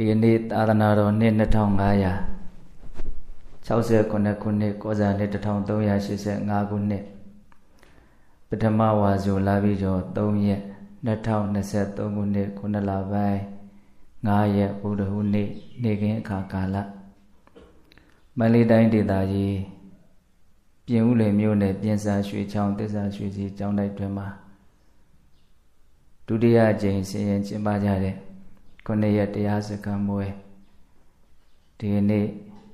ဒီနေ့သာသနာတော်နှစ်2569ခုနှစ်ကောဇာနှစ်1385ခုနှစ်ပထမဝါဆိုလာပြီးတော့3ရက်2023ခုနှစ်9လပိုင်း9ရက်ဗုဒ္ဓဟူးနေ့နေ့ခင်းအခါကာလမန္တလေးတိုင်းဒေသကြီးပြင်ဦးလွင်မြို့နယ်ပြင်စာရွှေချောင်းသစ္စာရွှေစီကျောင်းတိုက်တွင်မှာဒုတိယအကြိမ်ဆင်ရင်ကျင်းပကြတဲ့9ရက်တရားစခန်းမွေးဒီနေ့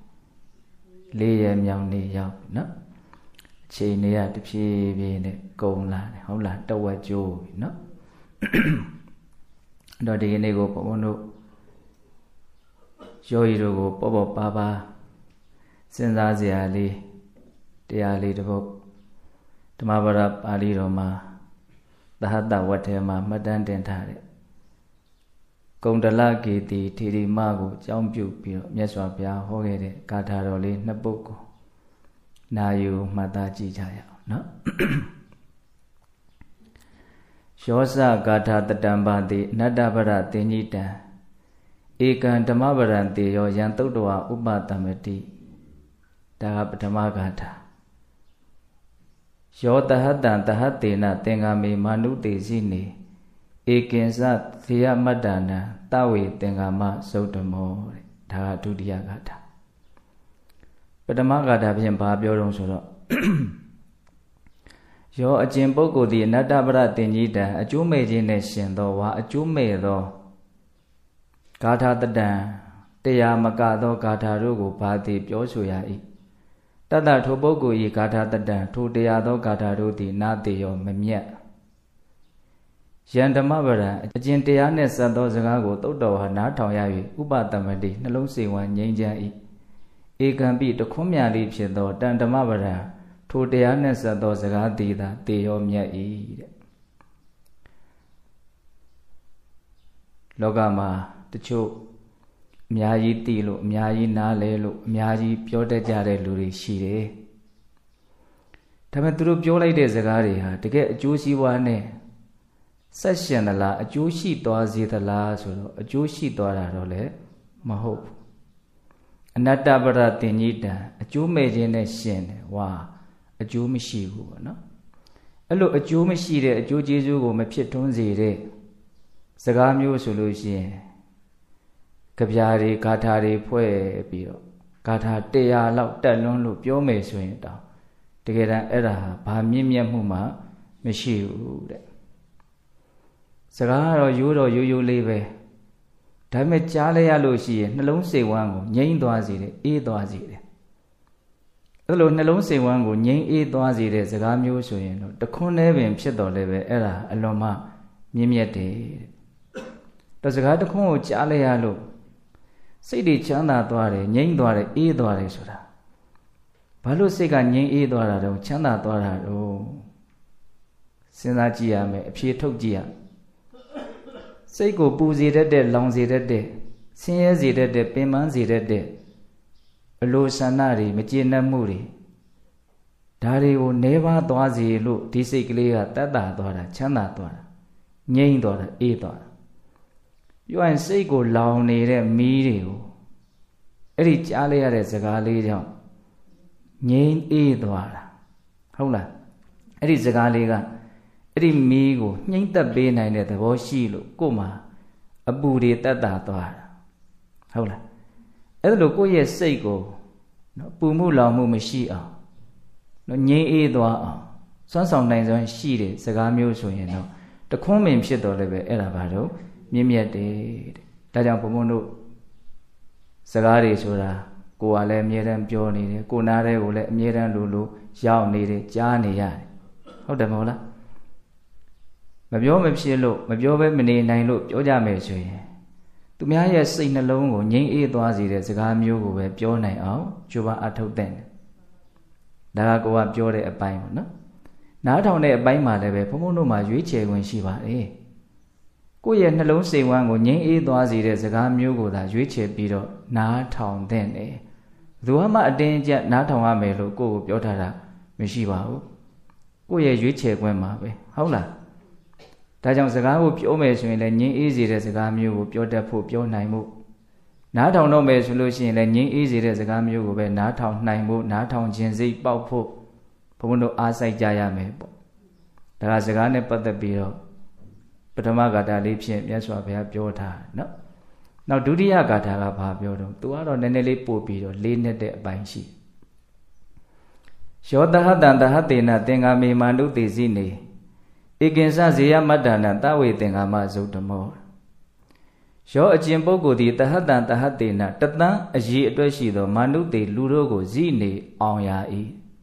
4ရက်မြောက်နေ့ရောက်နော်အချိန်နေရတဖြည်းဖြည်းနဲ့ကုန်လာတယ်ဟုတ်လားတဝက်ကျိုးပြီနော်တော့ဒီနေ့ကိုဘုန်းဘုန်းတို့ယောဂီတို့ကိုပေါ့ပေါ့ပါပါစဉ်းစားစရာလေးတရားလေးတစ်ပုဒ်ဓမ္မပဒပါဠိတော်မှာသဟတဝတ္ထဲမှာမှတ်တမ်းတင်ထားတဲ့ကုံတလကေတိထေရီမကိုအကြောင်းပြုပြီးတော့မြတ်စွာဘုရားဟောခဲ့တဲ့ဂါထာတော်လေးနှစ်ပုဒ်ကိုနာယူမှတ်သားကြည့်ကြရအောင်နော်ယောစဂါထာတတံပါတိအနတ္တပရသင်္ညိတံဧကံဓမ္မပရံတေယောယံသုတ္တဝဥပတမတိဒါကပထမဂါထာယောတဟတံတဟတေနသင်္ဃမေမာနုတေစီနေဧကင်္စသေယမတ္တနာတဝေသင်္ဃမသုတ္တမောတဲ့ဒါကဒုတိယဂါထာပထမဂါထာဖြင့်ဘာပြောတော့ဆိုတော့ယောအကျင့်ပုဂ္ဂိုလ်သည်အနတ္တပရသင်္ညိတံအကျိုးမဲ့ခြင်းနဲ့ရှင်သောဝါအကျိုးမဲ့သောဂါထာတတံတရားမကသောဂါထာတို့ကိုဘာသည်ပြောဆိုရ၏တတထိုပုဂ္ဂိုလ်၏ဂါထာတတံထိုတရားသောဂါထာတို့သည်နာတေယောမမြတ်ယံဓမ္မပရံအကျင့်တရားနှင့်ဆက်သောစကားကိုသုတ္တဝါနားထောင်ရ၍ဥပတမတိနှလုံးစိတ်ဝမ်းငြိမ်းချမ်း၏ဧကံပိတခွန်းမြလေးဖြစ်သောတန်ဓမ္မပရံထိုတရားနှင့်ဆက်သောစကားသည်သာတေယောမြတ်၏တဲ့လောကမှာတချို့အများကြီးသိလို့အများကြီးနားလဲလို့အများကြီးပြောတတ်ကြတဲ့လူတွေရှိတယ်ဒါပေမဲ့သူတို့ပြောလိုက်တဲ့စကားတွေဟာတကယ်အကျိုးစီးပွားနဲ့ဆက်ရှင်သလားအကျိုးရှိသွားစေသလားဆိုတော့အကျိုးရှိသွားတာတော့လည်းမဟုတ်ဘူးအနတ္တပရသင်္ညိတံအကျိုးမဲ့ခြင်းနဲ့ရှင်တယ်ဝါအကျိုးမရှိဘူးပေါ့နော်အဲ့လိုအကျိုးမရှိတဲ့အကျိုးကျေးဇူးကိုမဖြစ်ထွန်းစေတဲ့စကားမျိုးဆိုလို့ရှိရင်ကြပြားတွေဂါထာတွေဖွဲ့ပြီးတော့ဂါထာ100လောက်တက်လွန်းလို့ပြောမယ်ဆိုရင်တောင်တကယ်တမ်းအဲ့ဒါဘာမြင့်မြတ်မှုမှမရှိဘူးတဲ့စကားကတော့ရိုးရိုးလေးပဲဒါပေမဲ့ကြားလိုက်ရလို့ရှိရင်နှလုံးစိတ်ဝမ်းကိုငြိမ်းသွားစေတယ်အေးသွားစေတယ်အဲ့လိုနှလုံးစိတ်ဝမ်းကိုငြိမ်းအေးသွားစေတဲ့စကားမျိုးဆိုရင်တော့တခွန်းနဲ့ပင်ဖြစ်တော်လဲပဲအဲ့ဒါအလွန်မှမြင့်မြတ်တယ်တဲ့တော့စကားတခွန်းကိုကြားလိုက်ရလို့စိတ်တွေချမ်းသာသွားတယ်ငြိမ်းသွားတယ်အေးသွားတယ်ဆိုတာဘာလို့စိတ်ကငြိမ်းအေးသွားတာတော့ချမ်းသာသွားတာတော့စဉ်းစားကြည့်ရမယ်အဖြေထုတ်ကြည့်ရစိတ်ကိုပူစေတတ်တဲ့လောင်စေတတ်တဲ့ဆင်းရဲစေတတ်တဲ့ပင်ပန်းစေတတ်တဲ့အလိုဆန္ဒတွေမကျေနပ်မှုတွေဒါတွေကိုနှဲပါသွားစေလို့ဒီစိတ်ကလေးကတတ်တာသွားတာချမ်းသာသွားတာငြိမ်းသွားတာအေးသွားတာပြောရင်စိတ်ကိုလောင်နေတဲ့မီးတွေကိုအဲ့ဒီကြားလိုက်ရတဲ့စကားလေးကြောင့်ငြိမ်းအေးသွားတာဟုတ်လားအဲ့ဒီစကားလေးကအဲ့ဒီမီးကိုနှိမ့်သက်ပေးနိုင်တဲ့သဘောရှိလို့ကို့မှာအပူတွေတက်တာသွားတာဟုတ်လားအဲ့ဒါလို့ကိုယ့်ရဲ့စိတ်ကိုနော်ပူမှုလောင်မှုမရှိအောင်နော်ငြိမ်းအေးသွားအောင်စွမ်းဆောင်နိုင်စွမ်းရှိတဲ့စကားမျိုးဆိုရင်တော့တခွန်းပင်ဖြစ်တော်လည်းပဲအဲ့ဒါဘာလို့မြင့်မြတ်တယ်တဲ့ဒါကြောင့်ဘုံဘုံတို့စကားတွေဆိုတာကိုယ်ကလည်းအမြဲတမ်းပြောနေတယ်ကိုနားတဲ့ကိုလည်းအမြဲတမ်းလိုရောက်နေတယ်ကြားနေရတယ်ဟုတ်တယ်မဟုတ်လားမပြောမဖြစ်လို့မပြောဘဲမနေနိုင်လို့ပြောကြမယ်ဆိုရင်သူများရဲ့စိတ်နှလုံးကိုငြိမ်းအေးသွားစေတဲ့စကားမျိုးကိုပဲပြောနိုင်အောင်ကြိုးပမ်းအထောက်တဲ့ဒါကကိုကပြောတဲ့အပိုင်းပေါ့နော်နားထောင်တဲ့အပိုင်းမှာလည်းပဲဘုံဘုံတို့မှာရွေးချယ်ခွင့်ရှိပါတယ်ကိုယ့်ရဲ့နှလုံးစိတ်ဝမ်းကိုငြိမ်းအေးသွားစေတဲ့စကားမျိုးကိုသာရွေးချယ်ပြီးတော့နားထောင်တဲ့တယ်ဘယ်သူမှအတင်းအကျပ်နားထောင်ရမယ်လို့ကိုယ့်ကိုပြောထားတာမရှိပါဘူးကိုယ့်ရဲ့ရွေးချယ်ခွင့်မှာပဲဟုတ်လားဒါကြောင့်စကားကိုပြောမယ်ဆိုရင်လည်းငြင်းအေးစေတဲ့စကားမျိုးကိုပြောတတ်ဖို့ပြောနိုင်မှုနားထောင်တော့မယ်ဆိုလို့ရှိရင်လည်းငြိမ်းအေးစေတဲ့စကားမျိုးကိုပဲနားထောင်နိုင်ဖို့နားထောင်ခြင်းစိတ်ပေါက်ဖို့ဘုန်းဘုန်းတို့အားစိုက်ကြရမယ်ပေါ့ဒါကစကားနဲ့ပတ်သက်ပြီးတော့ပထမဂါထာလေးဖြင့်မြတ်စွာဘုရားပြောထားနော်နောက်ဒုတိယဂါထာကဘာပြောတော့သူကတော့နည်းနည်းလေးပို့ပြီးတော့လေးနဲ့တဲ့အပိုင်းရှိယောတဟတံတဟတေနသင်္ကာမေမန္တုတေစီနေဧကင်္စဇေယမတ္တနာတဝေသင်္ကာမဇုတ်တမောယောအကျင့်ပုဂ္ဂိုလ်သည်တဟတံတဟတေနတသန်းအရေးအတွက်ရှိသောမန္တုတေလူတို့ကိုဇိနေအောင်ရ၏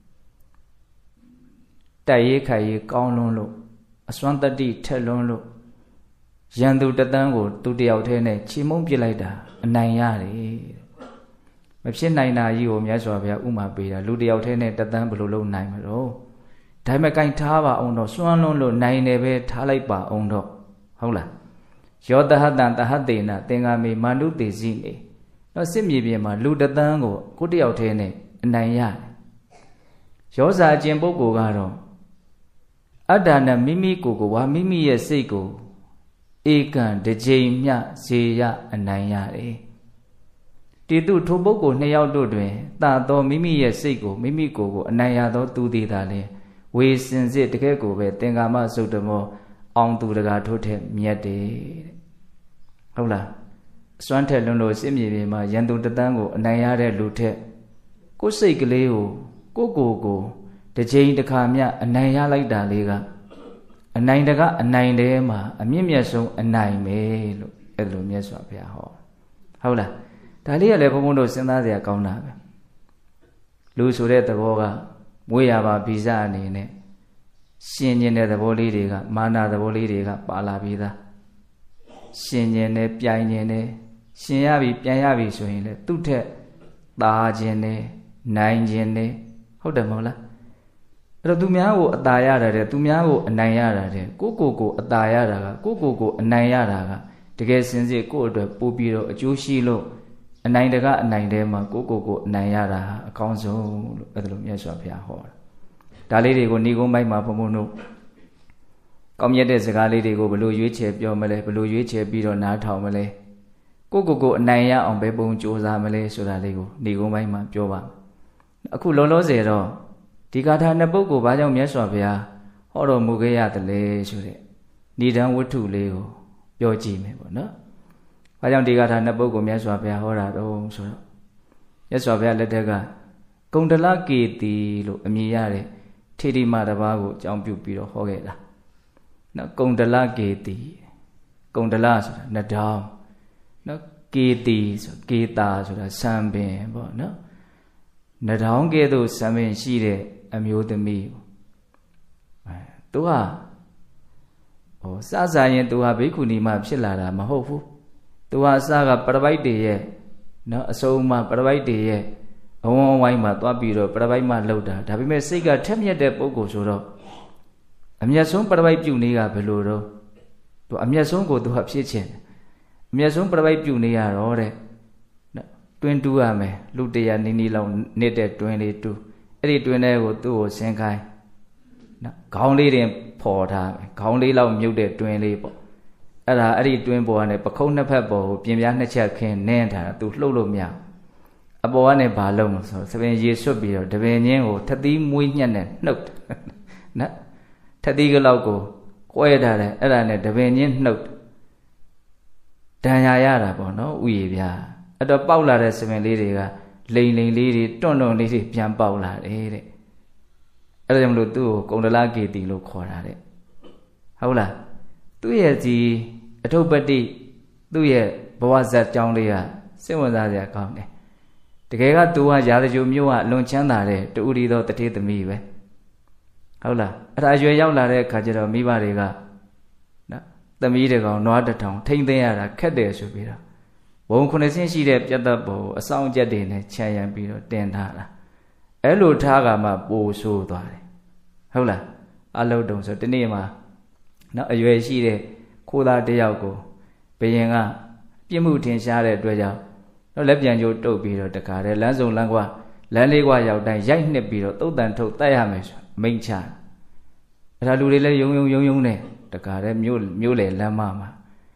တိုက်ရေးခိုက်ရေးကောင်းလွန်းလို့အစွမ်းတတ္တိထက်လွန်းလို့ရန်သူတသန်းကိုသူတယောက်တည်းနဲ့ချီမုံပစ်လိုက်တာအနိုင်ရတယ်မဖြစ်နိုင်တာကြီးကိုမြတ်စွာဘုရားဥမာပေးတာလူတယောက်တည်းနဲ့တသန်းဘယ်လိုလုပ်နိုင်မလို့ဒါပေမဲ့ကင်ထားပါအောင်တော့စွမ်းလွန်းလို့နိုင်တယ်ပဲထားလိုက်ပါအောင်တော့ဟုတ်လားယောတဟတံတဟတေနသင်္ကာမေမန္တုတေစီနေတော့စစ်မြေပြင်မှာလူတသန်းကိုကိုတယောက်တည်းနဲ့အနိုင်ရတယ်ယောဇာအကျင့်ပုဂ္ဂိုလ်ကတော့အတ္တနဲ့မိမိကိုယ်ကိုဝါမိမိရဲ့စိတ်ကိုဧကံတစ်ကြိမ်မျှဇေယအနိုင်ရတယ်တေတုထိုပုဂ္ဂိုလ်နှစ်ယောက်တို့တွင်သာသောမိမိရဲ့စိတ်ကိုမိမိကိုယ်ကိုအနိုင်ရသောသူသည်သာလျှင်ဝေစင်စစ်တကယ်ကိုပဲသင်္ကာမစုတ္တမောအောင်သူတကာထို့ထက်မြတ်တယ်တဲ့ဟုတ်လားအစွမ်းထက်လွန်းလို့စစ်မြေပြင်မှာရန်သူတသန်းကိုအနိုင်ရတဲ့လူထက်ကိုယ်စိတ်ကလေးကိုကိုတစ်ချိန်တစ်ခါမျှအနိုင်ရလိုက်တာလေးကအနိုင်တကအနိုင်တဲမှာအမြင့်မြတ်ဆုံးအနိုင်ပဲလို့အဲ့လိုမြတ်စွာဘုရားဟောဟုတ်လားဒါလေးကလည်းဘုန်းဘုန်းတို့စဉ်းစားစရာကောင်းတာပဲလူဆိုတဲ့သဘောကမွေးရပါဗီဇအနေနဲ့ရှင်ကျင်တဲ့သဘောလေးတွေကမာနသဘောလေးတွေကပါလာပြီးသားရှင်ကျင်တယ်ပြိုင်ကျင်တယ်ရှင်ရပြီပြန်ရပြီဆိုရင်လေသူ့ထက်သာကျင်တယ်နိုင်ကျင်တယ်ဟုတ်တယ်မဟုတ်လားအဲ့တော့သူများကိုအသာရတာတဲ့သူများကိုအနိုင်ရတာတဲ့ကိုအသာရတာကကိုအနိုင်ရတာကတကယ်စင်စစ်ကိုအတွက်ပို့ပြီးတော့အကျိုးရှိလို့အနိုင်တကအနိုင်တဲမှာကိုအနိုင်ရတာအကောင်းဆုံးလို့အဲ့ဒါလိုမြတ်စွာဘုရားဟောတာဒါလေးတွေကိုဏိကုံးပိုင်းမှာဘုံဘုံတို့ကောင်းမြတ်တဲ့စကားလေးတွေကိုဘယ်လိုရွေးချယ်ပြောမလဲဘယ်လိုရွေးချယ်ပြီးတော့နားထောင်မလဲကိုအနိုင်ရအောင်ပဲပုံကြိုးစားမလဲဆိုတာလေးကိုဏိကုံးပိုင်းမှာပြောပါအခုလုံးလုံးစေတော့ဒီဂါထာနှစ်ပုဒ်ကိုဘာကြောင့်မြတ်စွာဘုရားဟောတော်မူခဲ့ရတယ်လဲဆိုတဲ့ဏိဒံဝတ္ထုလေးကိုပြောကြည့်မယ်ပေါ့နော်။ဘာကြောင့်ဒီဂါထာနှစ်ပုဒ်ကိုမြတ်စွာဘုရားဟောတာတော့ဆိုတော့မြတ်စွာဘုရားလက်ထက်ကကုန္ဒလကေတိလို့အမည်ရတဲ့ထေရီမတစ်ပါးကိုအကြောင်းပြုပြီးတော့ဟောခဲ့တာ။နော်ကုန္ဒလကေတိကုန္ဒလဆိုတာနှစ်တောင်းနော်ကေတိဆိုကေတာဆိုတာစံပင်ပေါ့နော်။နှစ်တောင်းကဲ့သို့စံပင်ရှိတဲ့အမျိုးသမီးသူကစရင်သူဟာဘိက္ခုနီမဖြစ်လာတာမဟုတ်ဘူးသူဟာစကပရပိုက်တွေရဲ့နော်အစုံမှပရပိုက်တွေရဲ့အဝန်းဝိုင်းမှာသွားပြီးတော့ပရပိုက်မှလှုပ်တာဒါပေမဲ့စိတ်ကထက်မြက်တဲ့ပုဂ္ဂိုလ်ဆိုတော့အမျက်ဆုံးပရပိုက်ပြုနေကဘယ်လိုတော့သူအမျက်ဆုံးကိုသူဟာဖြစ်ခြင်းအမျက်ဆုံးပရပိုက်ပြုနေရတော့တဲ့တွင်းတူးရမယ်လူတရာနီလောက်နေတဲ့တွင်းလေးတူးအဲ့ဒီတွင်းထဲကိုသူ့ကိုဆင်းခိုင်းနော်ခေါင်းလေးတင်ဖော်ထားမယ်ခေါင်းလေးလောက်မြုပ်တဲ့တွင်းလေးပေါ့အဲ့ဒီတွင်းပေါ်ကနေပခုံးနှစ်ဖက်ပေါ်ကိုပြင်ပြားနှစ်ချက်ခင်းနင်းထားတာသူလှုပ်လို့မရအပေါ်ကနေဘာလုပ်မဆိုသပင်ရေဆွတ်ပြီးတော့တပင်ချင်းကိုထသီးမွေးညှက်နဲ့နှုတ်နော်ထသီးကလောက်ကိုကွဲထားတယ်အဲ့ဒါနဲ့တပင်ချင်းနှုတ်ဒဏ်ရာရတာပေါ့နော်ဥယျာပြားအဲ့တော့ပေါက်လာတဲ့သပင်လေးတွေကလိန်လေးတွေတွန့်လေးတွေပြန်ပေါက်လာတယ်တဲ့အဲ့ဒါကြောင့်မလို့သူ့ကိုကုန္ဒလကေတိလို့ခေါ်တာတဲ့ဟုတ်လားသူ့ရဲ့ဒီအထုပ္ပတ္တိသူ့ရဲ့ဘဝဇတ်ကြောင်းလေးကစိတ်ဝင်စားစရာကောင်းတယ်တကယ်ကသူကရာဇဂိုမျိုးကအလွန်ချမ်းသာတဲ့တူရီသောတတိသမီးပဲဟုတ်လားအဲ့ဒါအရွယ်ရောက်လာတဲ့အခါကျတော့မိဘတွေကနော်သမီးတကောင်နွားတစ်ထောင်ထိမ့်သိမ်းရတာခက်တယ်ဆိုပြီးတော့ဘုံခုနှစ်ဆင်းရှိတဲ့ပြတ်သက်ပေါ်အဆောင်ချက်တွေနဲ့ခြံရံပြီးတော့တင်ထားတာအဲ့လိုထားကမှပိုဆိုးသွားတယ်ဟုတ်လားအလုံးတုံဆိုဒီနေ့မှာနော်အရွယ်ရှိတဲ့ခိုးသားတယောက်ကိုဘယင်ကပြစ်မှုထင်ရှားတဲ့အတွက်ကြောင့်တော့လက်ပြန်ကြိုးတုပ်ပြီးတော့တခါတည်းလမ်းစုံလမ်းကွာလမ်းလေးကွာရောက်တိုင်းရိုက်နှစ်ပြီးတော့သုတ်တန်ထုတ်တိုက်ရမယ်ဆိုမိန့်ချအဲ့ဒါလူတွေလည်းယုံနဲ့တခါတည်းမြို့လေလမ်းမမှာ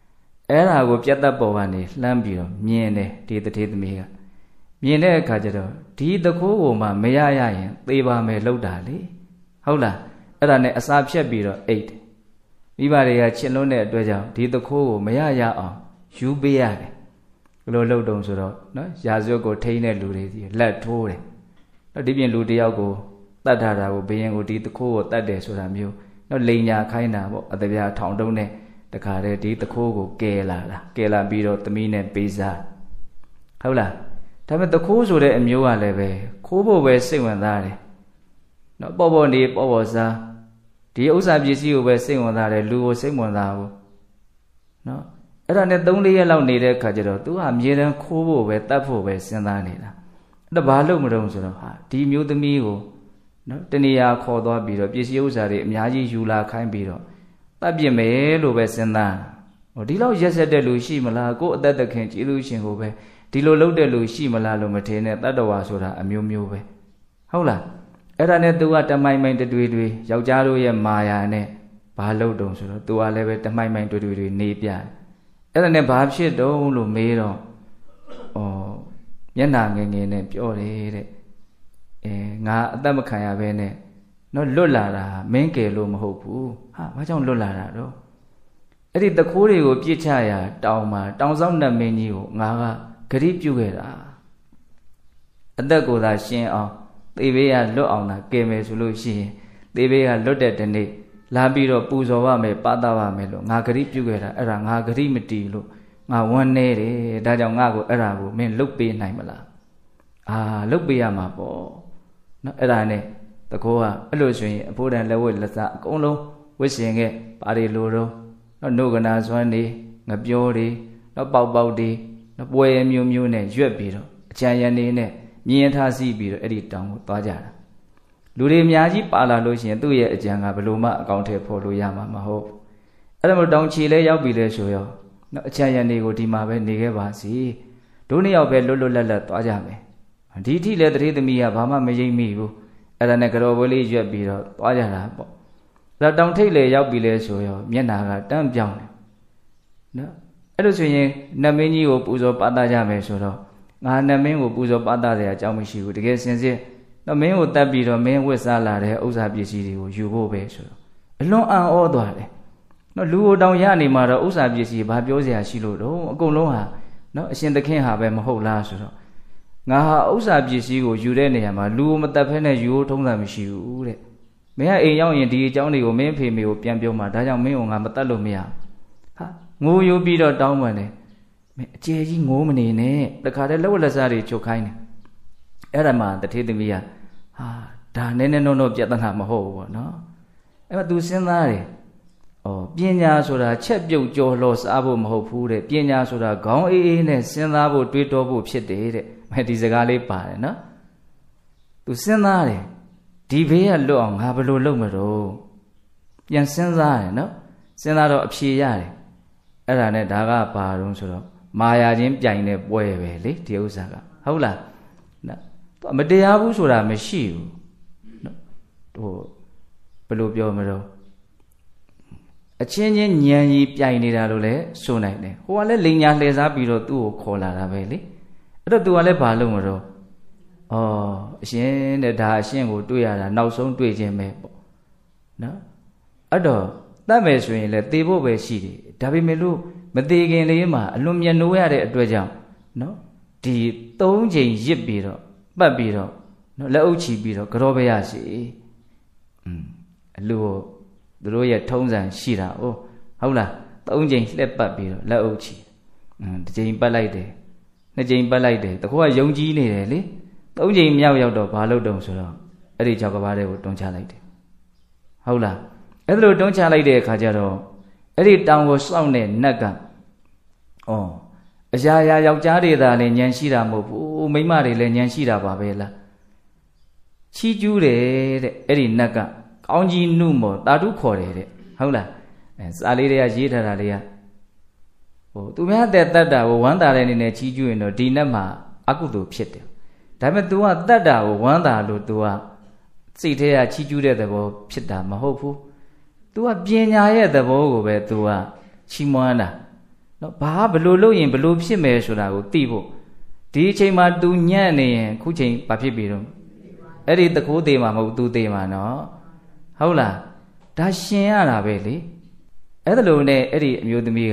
အဲ့ဒါကိုပြတ်သက်ပေါ်ကနေလှမ်းပြီးတော့မြင်တယ်ဒီတထေသမီးကမြင်တဲ့အခါကျတော့ဒီတခိုးကိုမှမရရရင်သေပါမယ်လှုပ်တာလေဟုတ်လားအဲ့ဒါနဲ့အစာဖြတ်ပြီးတော့အိတ်မိဘတွေကချစ်လွန်းတဲ့အတွက်ကြောင့်ဒီတခိုးကိုမရရအောင်ယူပေးရတယ်ဘယ်လိုလှုပ်တုံဆိုတော့နော်ရာဇဝတ်ကိုထိန်းတဲ့လူတွေဒီလက်ထိုးတယ်နော်ဒီပြင်လူတယောက်ကိုတတ်ထားတာကိုဘယင်ကိုဒီတခိုးကိုတတ်တယ်ဆိုတာမျိုးနော်လိန်ညာခိုင်းတာပေါ့အတပြားထောင်တုံးနဲ့တခါတည်းဒီတခိုးကိုကယ်လာပြီးတော့သမီးနဲ့ပေးစားဟုတ်လားဒါပေမဲ့တခိုးဆိုတဲ့အမျိုးကလည်းပဲခိုးဖို့ပဲစိတ်ဝင်စားတယ်နော်ပေါ့နေပေါ့စားဒီဥစ္စာပစ္စည်းကိုပဲစိတ်ဝင်စားတယ်လူကိုစိတ်ဝင်စားဘူးနော်အဲ့ဒါနဲ့3-4ရက်လောက်နေတဲ့ခါကျတော့ तू ကအမြဲတမ်းခိုးဖို့ပဲတတ်ဖို့ပဲစဉ်းစားနေတာအဲ့ဒါဘာလို့မလုပ်ဆိုတော့ဟာဒီမျိုးသမီးကိုနော်တဏှာခေါ်သွားပြီးတော့ပစ္စည်းဥစ္စာတွေအများကြီးယူလာခိုင်းပြီးတော့တတ်ပြစ်မယ်လို့ပဲစဉ်းစားဟိုဒီလောက်ရက်ဆက်တဲ့လူရှိမလားကိုယ်အသက်သခင်ကြည်လူရှင်ကိုပဲဒီလိုလုပ်တဲ့လူရှိမလားလို့မထင်နဲ့တတ္တဝါဆိုတာအမျိုးမျိုးပဲဟုတ်လားအဲ့ဒါနဲ့ तू ကတမိုင်မိုင်တွေယောက်ျားတို့ရဲ့မာယာနဲ့ဘာလုပ်တုံဆိုတော့ तू ကလည်းပဲတမိုင်မိုင်တွေနေပြအဲ့ဒါနဲ့ဘာဖြစ်တုံးလို့မေးတော့မျက်နှာငယ်ငယ်နဲ့ပြောတယ်တဲ့ငါအသက်မခံရဘဲနဲ့နော်လွတ်လာတာမင်းကယ်လို့မဟုတ်ဘူးဟာဘာကြောင့်လွတ်လာတာတော့အဲ့ဒီတခိုးတွေကိုပြစ်ချရာတောင်ဆောင်နတ်မင်းကြီးကိုငါကဂရိပြုခဲ့တာအသက်ကိုသာရှင်းအောင်သေဘေးကလွတ်အောင်သာကယ်မယ်ဆိုလို့ရှိရင်သေဘေးကလွတ်တဲ့တနေ့လာပြီးတော့ပူဇော်ပါမယ်ပတ်သားပါမယ်လို့ငါဂရိပြုခဲ့တာအဲ့ဒါငါဂရိမတီးလို့ငါဝမ်းနေတယ်ဒါကြောင့်ငါ့ကိုအဲ့ဒါကိုမင်းလုတ်ပေးနိုင်မလားလုတ်ပေးရမှာပေါ့နော်အဲ့ဒါနဲ့တကောကအဲ့လိုဆိုရင်အဖိုးတန်လက်ဝဲလက်စားအကုန်လုံးဝစ်ရှင်ခဲ့ပါရီလိုတော့နော်နှုတ်ကနာစွမ်းနေငပြောတွေနော်ပေါက်တွေနော်ပွဲမျိုးနဲ့ရွက်ပြီးတော့အချမ်းရံနေနဲ့မြင်းထားစီးပြီးတော့အဲ့ဒီတောင်ကိုသွားကြတာလူတွေအများကြီးပါလာလို့ရှိရင်သူ့ရဲ့အကြံကဘယ်လိုမှအကောင့်ထဲပေါ်လို့ရမှာမဟုတ်အဲ့ဒါမို့တောင်ချီလဲရောက်ပြီလဲဆိုရောနော်အချမ်းရံနေကိုဒီမှာပဲနေခဲ့ပါစီတို့နှစ်ယောက်ပဲလွတ်လပ်သွားကြမယ်ဒီထိလဲတတိသမီးကဘာမှမရိပ်မိဘူးအဲ့ဒါနဲ့ကြော်ပွဲလေးရွက်ပြီးတော့သွားကြတာပေါ့အဲ့တောင်ထိတ်လေရောက်ပြီလဲဆိုရောမျက်နာကတန်းပြောင်းတယ်နော်အဲ့လိုဆိုရင်နတ်မင်းကြီးကိုပူဇော်ပတ်သားကြမယ်ဆိုတော့ငါနတ်မင်းကိုပူဇော်ပတ်သားတဲ့အကြောင်းမရှိဘူးတကယ်စင်စစ်တော့မင်းကိုတတ်ပြီးတော့မင်းဝစ်စားလာတဲ့ဥစ္စာပစ္စည်းတွေကိုယူဖို့ပဲဆိုတော့အလွန်အံ့ဩသွားတယ်နော်လူကိုတောင်ရနေမှာတော့ဥစ္စာပစ္စည်းဘာပြောစရာရှိလို့တော့အကုန်လုံးဟာနော်အရှင်သခင်ဟာပဲမဟုတ်လားဆိုတော့ငါဟာဥစ္စာပစ္စည်းကိုယူတဲ့နေရာမှာလူကိုမတတ်ဖဲနဲ့ယူထုံးတာမရှိဘူးတဲ့မင်းကအိမ်ရောက်ရင်ဒီအကြောင်းတွေကိုမင်းဖေမေကိုပြန်ပြောမှာဒါကြောင့်မင်းကငါမတတ်လို့မရဟာငိုယူပြီးတော့တောင်းပန်တယ်မင်းအကျယ်ကြီးငိုမနေနဲ့တခါတည်းလက်ဝက်လက်စားတွေချုပ်ခိုင်းတယ်အဲ့ဒါမှတထေသမီးကဟာဒါနည်းနည်းတော့ပြဿနာမဟုတ်ဘူးပေါ့နော်အဲ့မှာ तू စဉ်းစားတယ်ပညာဆိုတာချက်ပြုတ်ကြော်လော်စားဖို့မဟုတ်ဘူးတဲ့ပညာဆိုတာခေါင်းအေးနဲ့စဉ်းစားဖို့တွေးတောဖို့ဖြစ်တယ်တဲ့ဒီစကားလေးပါတယ်နော် तू စဉ်းစားတယ်ဒီဘေးကလွတ်အောင်ငါဘယ်လိုလုပ်မလို့ပြန်စဉ်းစားတယ်နော်စဉ်းစားတော့အဖြေရတယ်အဲ့ဒါနဲ့ဒါကဘာတုံးဆိုတော့မာယာချင်းပြိုင်တဲ့ပွဲပဲလေဒီဥစ္စာကဟုတ်လားနော်မတရားဘူးဆိုတာမရှိဘူးနော်ဘယ်လိုပြောမလို့အချင်းချင်းညံကြီးပြိုင်နေတာလို့လည်းဆိုနိုင်တယ်ဟိုကလည်းလိန်ညာလှည့်စားပြီးတော့သူ့ကိုခေါ်လာတာပဲလေအဲ့တော့သူကလည်းဘာလုပ်မလို့အရှင်တဲ့ဒါအရှင်ကိုတွေ့ရတာနောက်ဆုံးတွေ့ခြင်းပဲပေါ့နော်အဲ့တော့တတ်မယ်ဆိုရင်လည်းသေဖို့ပဲရှိတယ်ဒါပေမဲ့လို့မသေးခင်လေးမှာအလွန်မြတ်နိုးရတဲ့အတွက်ကြောင့်နော်ဒီ3ချိန်ရစ်ပြီးတော့ပတ်ပြီးတော့နော်လက်အုပ်ချီပြီးတော့ကြောပဲရစီအလူကိုသူတို့ရဲ့ထုံးစံရှိတာဟုတ်လား3ချိန်လှက်ပတ်ပြီးတော့လက်အုပ်ချီတစ်ချိန်ပတ်လိုက်တယ်2ချိန်ပတ်လိုက်တယ်တခေါကယုံကြည်နေတယ်လေ3ချိန်မြောက်ရောက်တော့ဘာလို့တုံဆိုတော့အဲ့ဒီကြောက်ကဘာတွေကိုတွန်းချလိုက်တယ်ဟုတ်လားအဲ့ဒါလိုတွန်းချလိုက်တဲ့အခါကျတော့အဲ့ဒီတောင်ကိုစောင့်တဲ့နတ်ကအရာရာယောက်ျားတွေသာလည်းဉာဏ်ရှိတာမဟုတ်ဘူးမိန်းမတွေလည်းဉာဏ်ရှိတာပါပဲလားချီးကျူးတယ်တဲ့အဲ့ဒီနတ်ကကောင်းကြီးနုမောတာတုခေါ်တယ်တဲ့ဟုတ်လားစာလေးတွေကရေးထားတာလေးကသူများတဲ့တတ်တာကိုဝမ်းသာတဲ့အနေနဲ့ချီးကျူးရင်တော့ဒီနတ်မှာအကုသိုလ်ဖြစ်တယ်ဒါပေမဲ့ तू ကတတ်တာကိုဝမ်းသာလို့ तू ကစိတ်ထဲကချီးကျူးတဲ့သဘောဖြစ်တာမဟုတ်ဘူး तू ကပညာရဲ့သဘောကိုပဲ तू ကချီးမွမ်းတာနော်ဘာဘလို့လို့ရင်ဘလို့ဖြစ်မယ်ဆိုတာကိုသိဖို့ဒီအချိန်မှာ तू ညံ့နေရင်ခုချိန်ဘာဖြစ်ပြီတော့အဲ့ဒီတကူသေးမှာမဟုတ် तू သေးမှာနော်ဟုတ်လားဒါရှင်ရတာပဲလေအဲ့ဒါလို့နဲ့အဲ့ဒီအမျိုးသမီးက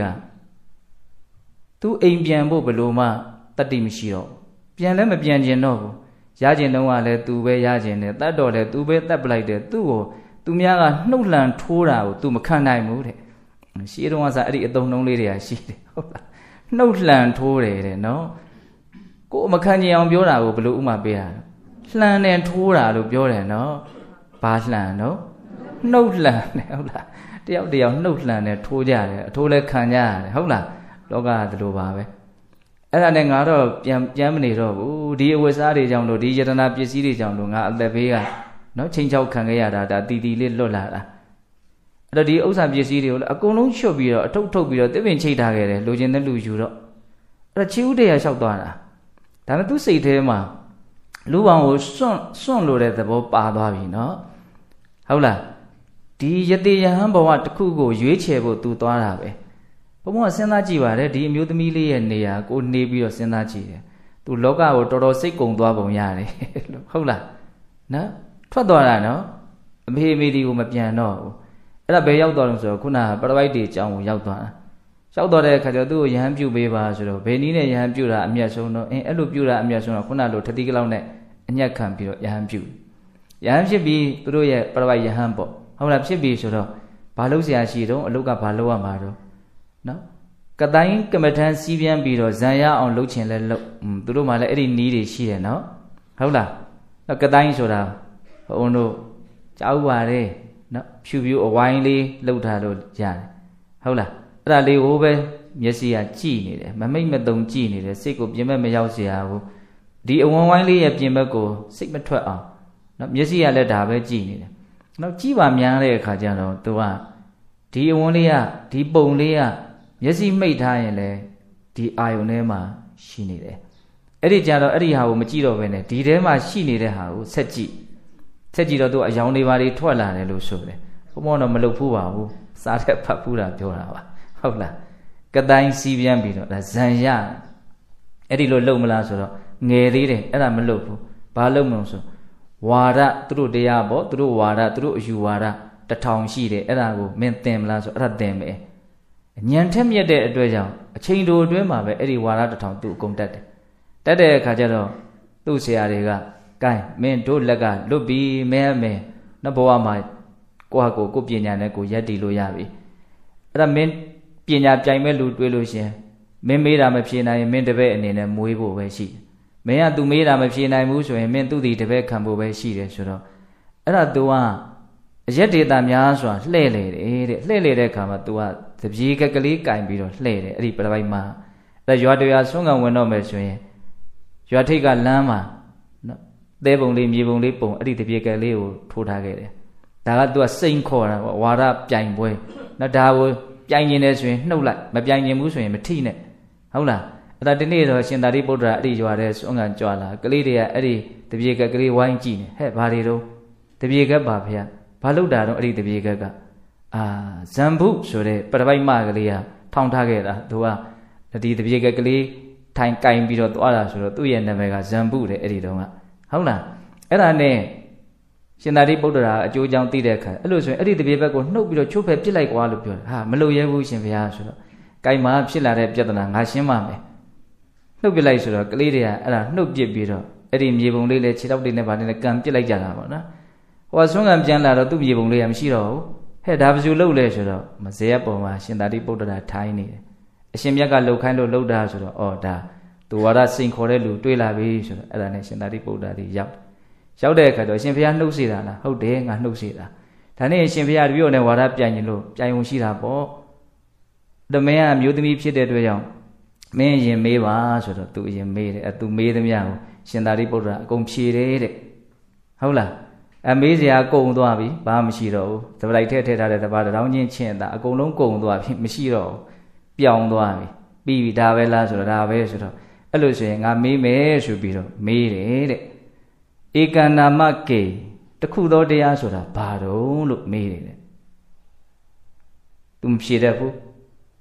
तू အိမ်ပြန်ဖို့ဘလို့မှတတ်တိမရှိတော့ပြန်လည်းမပြန်ကျင်တော့ဘူးရကျင်တော့ကလည်း तू ပဲရကျင်တယ်တတ်တော့လည်း तू ပဲတတ်ပလိုက်တယ်သူ့ကို तू များကနှုတ်လှန်ထိုးတာကို तू မခံနိုင်ဘူးတဲ့ရှေးတုန်းကစားအဲ့ဒီအတုံးလုံးလေးတွေကရှိတယ်ဟုတ်လားနှုတ်လှန်ထိုးတယ်တဲ့နော်ကိုမခံကျင်အောင်ပြောတာကိုဘလို့ဥမာပေးတာလှန်တယ်ထိုးတာလို့ပြောတယ်နော်ဘာလှန်နော်နှုတ်လှန်တယ်ဟုတ်လားတယောက်တယောက်နှုတ်လှန်တယ်ထိုးကြတယ်အထိုးလဲခံကြရတယ်ဟုတ်လားလောကကဒီလိုပါပဲအဲ့ဒါနဲ့ငါတော့ပြန်မနေတော့ဘူးဒီအဝတ်စားတွေကြောင့်လို့ဒီယတနာပစ္စည်းတွေကြောင့်လို့ငါအသက်ဘေးကနော်ချိန်ချောက်ခံခဲ့ရတာဒါတီတီလေးလွတ်လာတာအဲ့တော့ဒီဥစ္စာပစ္စည်းတွေကိုလည်းအကုန်လုံးချွတ်ပြီးတော့အထုတ်ပြီးတော့တစ်ပင်ချိတ်ထားခဲ့တယ်လိုချင်တဲ့လူယူတော့အဲ့တော့ချီဦးတရားလျှောက်သွားတာဒါပေမဲ့သူစိတ်ထဲမှာလူပေါင်းကိုစွန့်လို့တဲ့သဘောပါသွားပြီနော်ဟုတ်လားဒီယတိယဟန်ဘဝတစ်ခုကိုရွေးချယ်ဖို့သူသွားတာပဲဘုံကစဉ်းစားကြည့်ပါတယ်ဒီအမျိုးသမီးလေးရဲ့နေရာကိုနေပြီးတော့စဉ်းစားကြည့်တယ်သူလောကကိုတော်တော်စိတ်ကုံသွားပုံရတယ်ဟုတ်လားနော်ထွက်သွားတာနော်အမေအမေဒီကိုမပြန်တော့ဘူးအဲ့ဒါဘယ်ရောက်သွားလို့ဆိုတော့ခုနကပရပိုက်တွေအကြောင်းကိုရောက်သွားတာရောက်တော့တဲ့အခါကျတော့သူ့ကိုယဟန်ပြုတ်ပေးပါဆိုတော့ဘယ်နည်းနဲ့ယဟန်ပြုတ်တာအမျက်ဆုံးတော့အဲ့လိုပြုတ်တာအမျက်ဆုံးတော့ခုနလိုထတိကလောက်နဲ့အညက်ခံပြီးတော့ယဟန်ပြုတ်ယဟန်ဖြစ်ပြီးသူတို့ရဲ့ပရပိုက်ယဟန်ပေါ့ဟုတ်လားဖြစ်ပြီးဆိုတော့ဘာလို့ဆရာရှိတော့အလုတ်ကဘာလို့ရမှာတော့နော်ကတိုင်းကမ္မထန်စီးပြန်ပြီးတော့ဇံရအောင်လှုပ်ချင်လဲလှုပ်သူတို့မှလည်းအဲ့ဒီနီးတွေရှိတယ်နော်ဟုတ်လားကတိုင်းဆိုတာဘုံတို့ကြောက်ပါတယ်နော်ဖြူဖြူအဝိုင်းလေးလှုပ်ထားလို့ရတယ်ဟုတ်လားအဲ့ဒါလေးကိုပဲမျက်စိကကြည့်နေတယ်မမိတ်မတုံကြည့်နေတယ်စိတ်ကိုပြင်မဲ့မရောက်เสียဘူးဒီအဝန်းဝိုင်းလေးရဲ့ပြင်ဘက်ကိုစိတ်မထွက်အောင်နော်မျက်စိကလည်းဒါပဲကြည့်နေတယ်နောက်ကြည့်ပါများတဲ့အခါကျတော့သူကဒီအဝန်းလေးကဒီပုံလေးကမျက်စိမှိတ်ထားရင်လည်းဒီအာယုန်ထဲမှာရှိနေတယ်အဲ့ဒီကြတော့အဲ့ဒီဟာကိုမကြည့်တော့ဘဲနဲ့ဒီထဲမှာရှိနေတဲ့ဟာကိုဆက်ကြည့်တော့သူအယောင်တွေပါတွေထွက်လာတယ်လို့ဆိုတယ်ဘုံတော့မလုပ်ဘူးပါဘူးစားတဲ့ဖတ်ဘူးတာပြောတာပါဟုတ်လားကတိုင်းစီးပြန်ပြီးတော့ဒါဇံရအဲ့ဒီလိုလုပ်မလားဆိုတော့ငယ်သေးတယ်အဲ့ဒါမလုပ်ဘူးဘာလုပ်မလို့ဆိုဝါဒသူတို့တရားပေါ့သူတို့ဝါဒသူတို့အယူဝါဒ1000ရှိတယ်အဲ့ဒါကိုမင်းသင်မလားဆိုအဲ့ဒါသင်မယ်ဉာဏ်ထက်မြက်တဲ့အတွက်ကြောင့်အချိန်တိုအတွင်းမှာပဲအဲ့ဒီဝါဒ1000သူအကုန်တက်တယ်တက်တဲ့အခါကျတော့သူ့ဆရာတွေကကဲမင်းတို့လက်ကလွတ်ပြီးမဲနဘဝမှာကိုယ့်ဟာကိုယ်ပညာနဲ့ကိုယ်ရက်တည်လို့ရပြီအဲ့ဒါမင်းပညာပြိုင်မဲ့လူတွေးလို့ရှင်မင်းမေးတာမဖြေနိုင်ရင်မင်းတပည့်အနေနဲ့မွေးဖို့ပဲရှိတယ်မင်းက तू မေးတာမဖြေနိုင်ဘူးဆိုရင်မင်းသူ့ဒီတပည့်ခံဖို့ပဲရှိတယ်ဆိုတော့အဲ့ဒါ तू ကအရက်ဒေတာများစွာလှဲ့လေတယ်တဲ့လှဲ့လေတဲ့အခါမှာ तू ကတပြေကကလေးကင်ပြီးတော့လှဲ့တယ်အဲ့ဒီပရပိုက်မှာအဲ့ရွာတရားဆွမ်းကံဝင်တော့မယ်ဆိုရင်ရွာထိပ်ကလမ်းမှာနော်သဲပုံလေးမြေပုံလေးပုံအဲ့ဒီတပြေကလေးကိုထိုးထားခဲ့တယ်ဒါက तू ကစိန်ခေါ်တာပေါ့ဝါဒပြိုင်ပွဲနော်ဒါကိုပြိုင်နေတယ်ဆိုရင်နှုတ်လိုက်မပြိုင်ရင်ဘူးဆိုရင်မထိနဲ့ဟုတ်လားအဲ့ဒါဒီနေ့တော့ရှင်သာရိပုတ္တရာအဲ့ဒီရွာတဲ့ဆွမ်းကံကြွလာကလေးတွေကအဲ့ဒီတပြေကကလေးဝိုင်းကြည့်နေဟဲ့ဘာတွေတော့တပြေကပါဖေဘာလို့တာတော့အဲ့ဒီတပြေကဇံဘုဆိုတဲ့ပရပိုက်မကလေးကထောင်ထားခဲ့တာသူကဒီတပြေကကလေးထိုင်ကင်ပြီးတော့သွားတာဆိုတော့သူ့ရဲ့နာမည်ကဇံဘုတဲ့အဲ့ဒီတုန်းကဟုတ်လားအဲ့ဒါနဲ့ရှင်သာရိပုတ္တရာအကျိုးကြောင့်သိတဲ့အခါအဲ့လိုဆိုရင်အဲ့ဒီတပြေဘက်ကိုနှုတ်ပြီးတော့ချိုးဖယ်ပစ်လိုက်ကွာလို့ပြောတယ်ဟာမလုပ်ရဲဘူးရှင်ဘုရားဆိုတော့ကင်မှာဖြစ်လာတဲ့ပြဿနာငါရှင်းပါမယ်နှုတ်ပစ်လိုက်ဆိုတော့ကလေးတွေကအဲ့ဒါနှုတ်ပစ်ပြီးတော့အဲ့ဒီမြေပုံလေးနဲ့ခြေထောက်တွေနဲ့ဗာနဲ့ကန်ပစ်လိုက်ကြတာပေါ့နော်ဟိုဆွမ်းကံပြန်လာတော့သူ့မြေပုံလေးကမရှိတော့ဘူးဟဲ့ဒါဘယ်သူလှုပ်လဲဆိုတော့မဇေယျပေါ်မှာရှင်သာရိပုတ္တရာထိုင်းနေတယ်အရှင်မြတ်ကလှုပ်ခိုင်းလို့လှုပ်တာဆိုတော့အော်ဒါသူဝါဒစိန်ခေါ်တဲ့လူတွေ့လာပြီဆိုတော့အဲ့ဒါနဲ့ရှင်သာရိပုတ္တရာကြီးရောက်တဲ့အခါကျတော့ရှင်ဘုရားနှုတ်စေတာလားဟုတ်တယ်ငါနှုတ်စေတာဒါနဲ့ရှင်ဘုရားတပည့်တော်နဲ့ဝါဒပြိုင်ရင်လို့ပြိုင်ုံရှိတာပေါ့တမင်းကမျိုးသမီးဖြစ်တဲ့အတွက်ကြောင့်မင်းရင်မေးပါဆိုတော့သူအရင်မေးတယ်သူမေးသမျှကိုရှင်သာရိပုတ္တရာအကုန်ဖြေတယ်တဲ့ဟုတ်လားမေးစရာကုန်သွားပြီဘာမှမရှိတော့ဘူးသပလိုက်ထည့်ထားတဲ့တပါးတောင်းချင်းချင်းတာအကုန်လုံးကုန်သွားပြီမရှိတော့ဘူးပြောင်းသွားပြီပြီးပြီဒါပဲလားဆိုတော့ဒါပဲဆိုတော့အဲ့လိုဆိုရင်ငါမေးမယ်ဆိုပြီးတော့မေးတယ်တဲ့ဧကန္နာမကေတခုသောတရားဆိုတာဘာတုံးလို့မေးတယ်တဲ့သူမဖြေတတ်ဘူး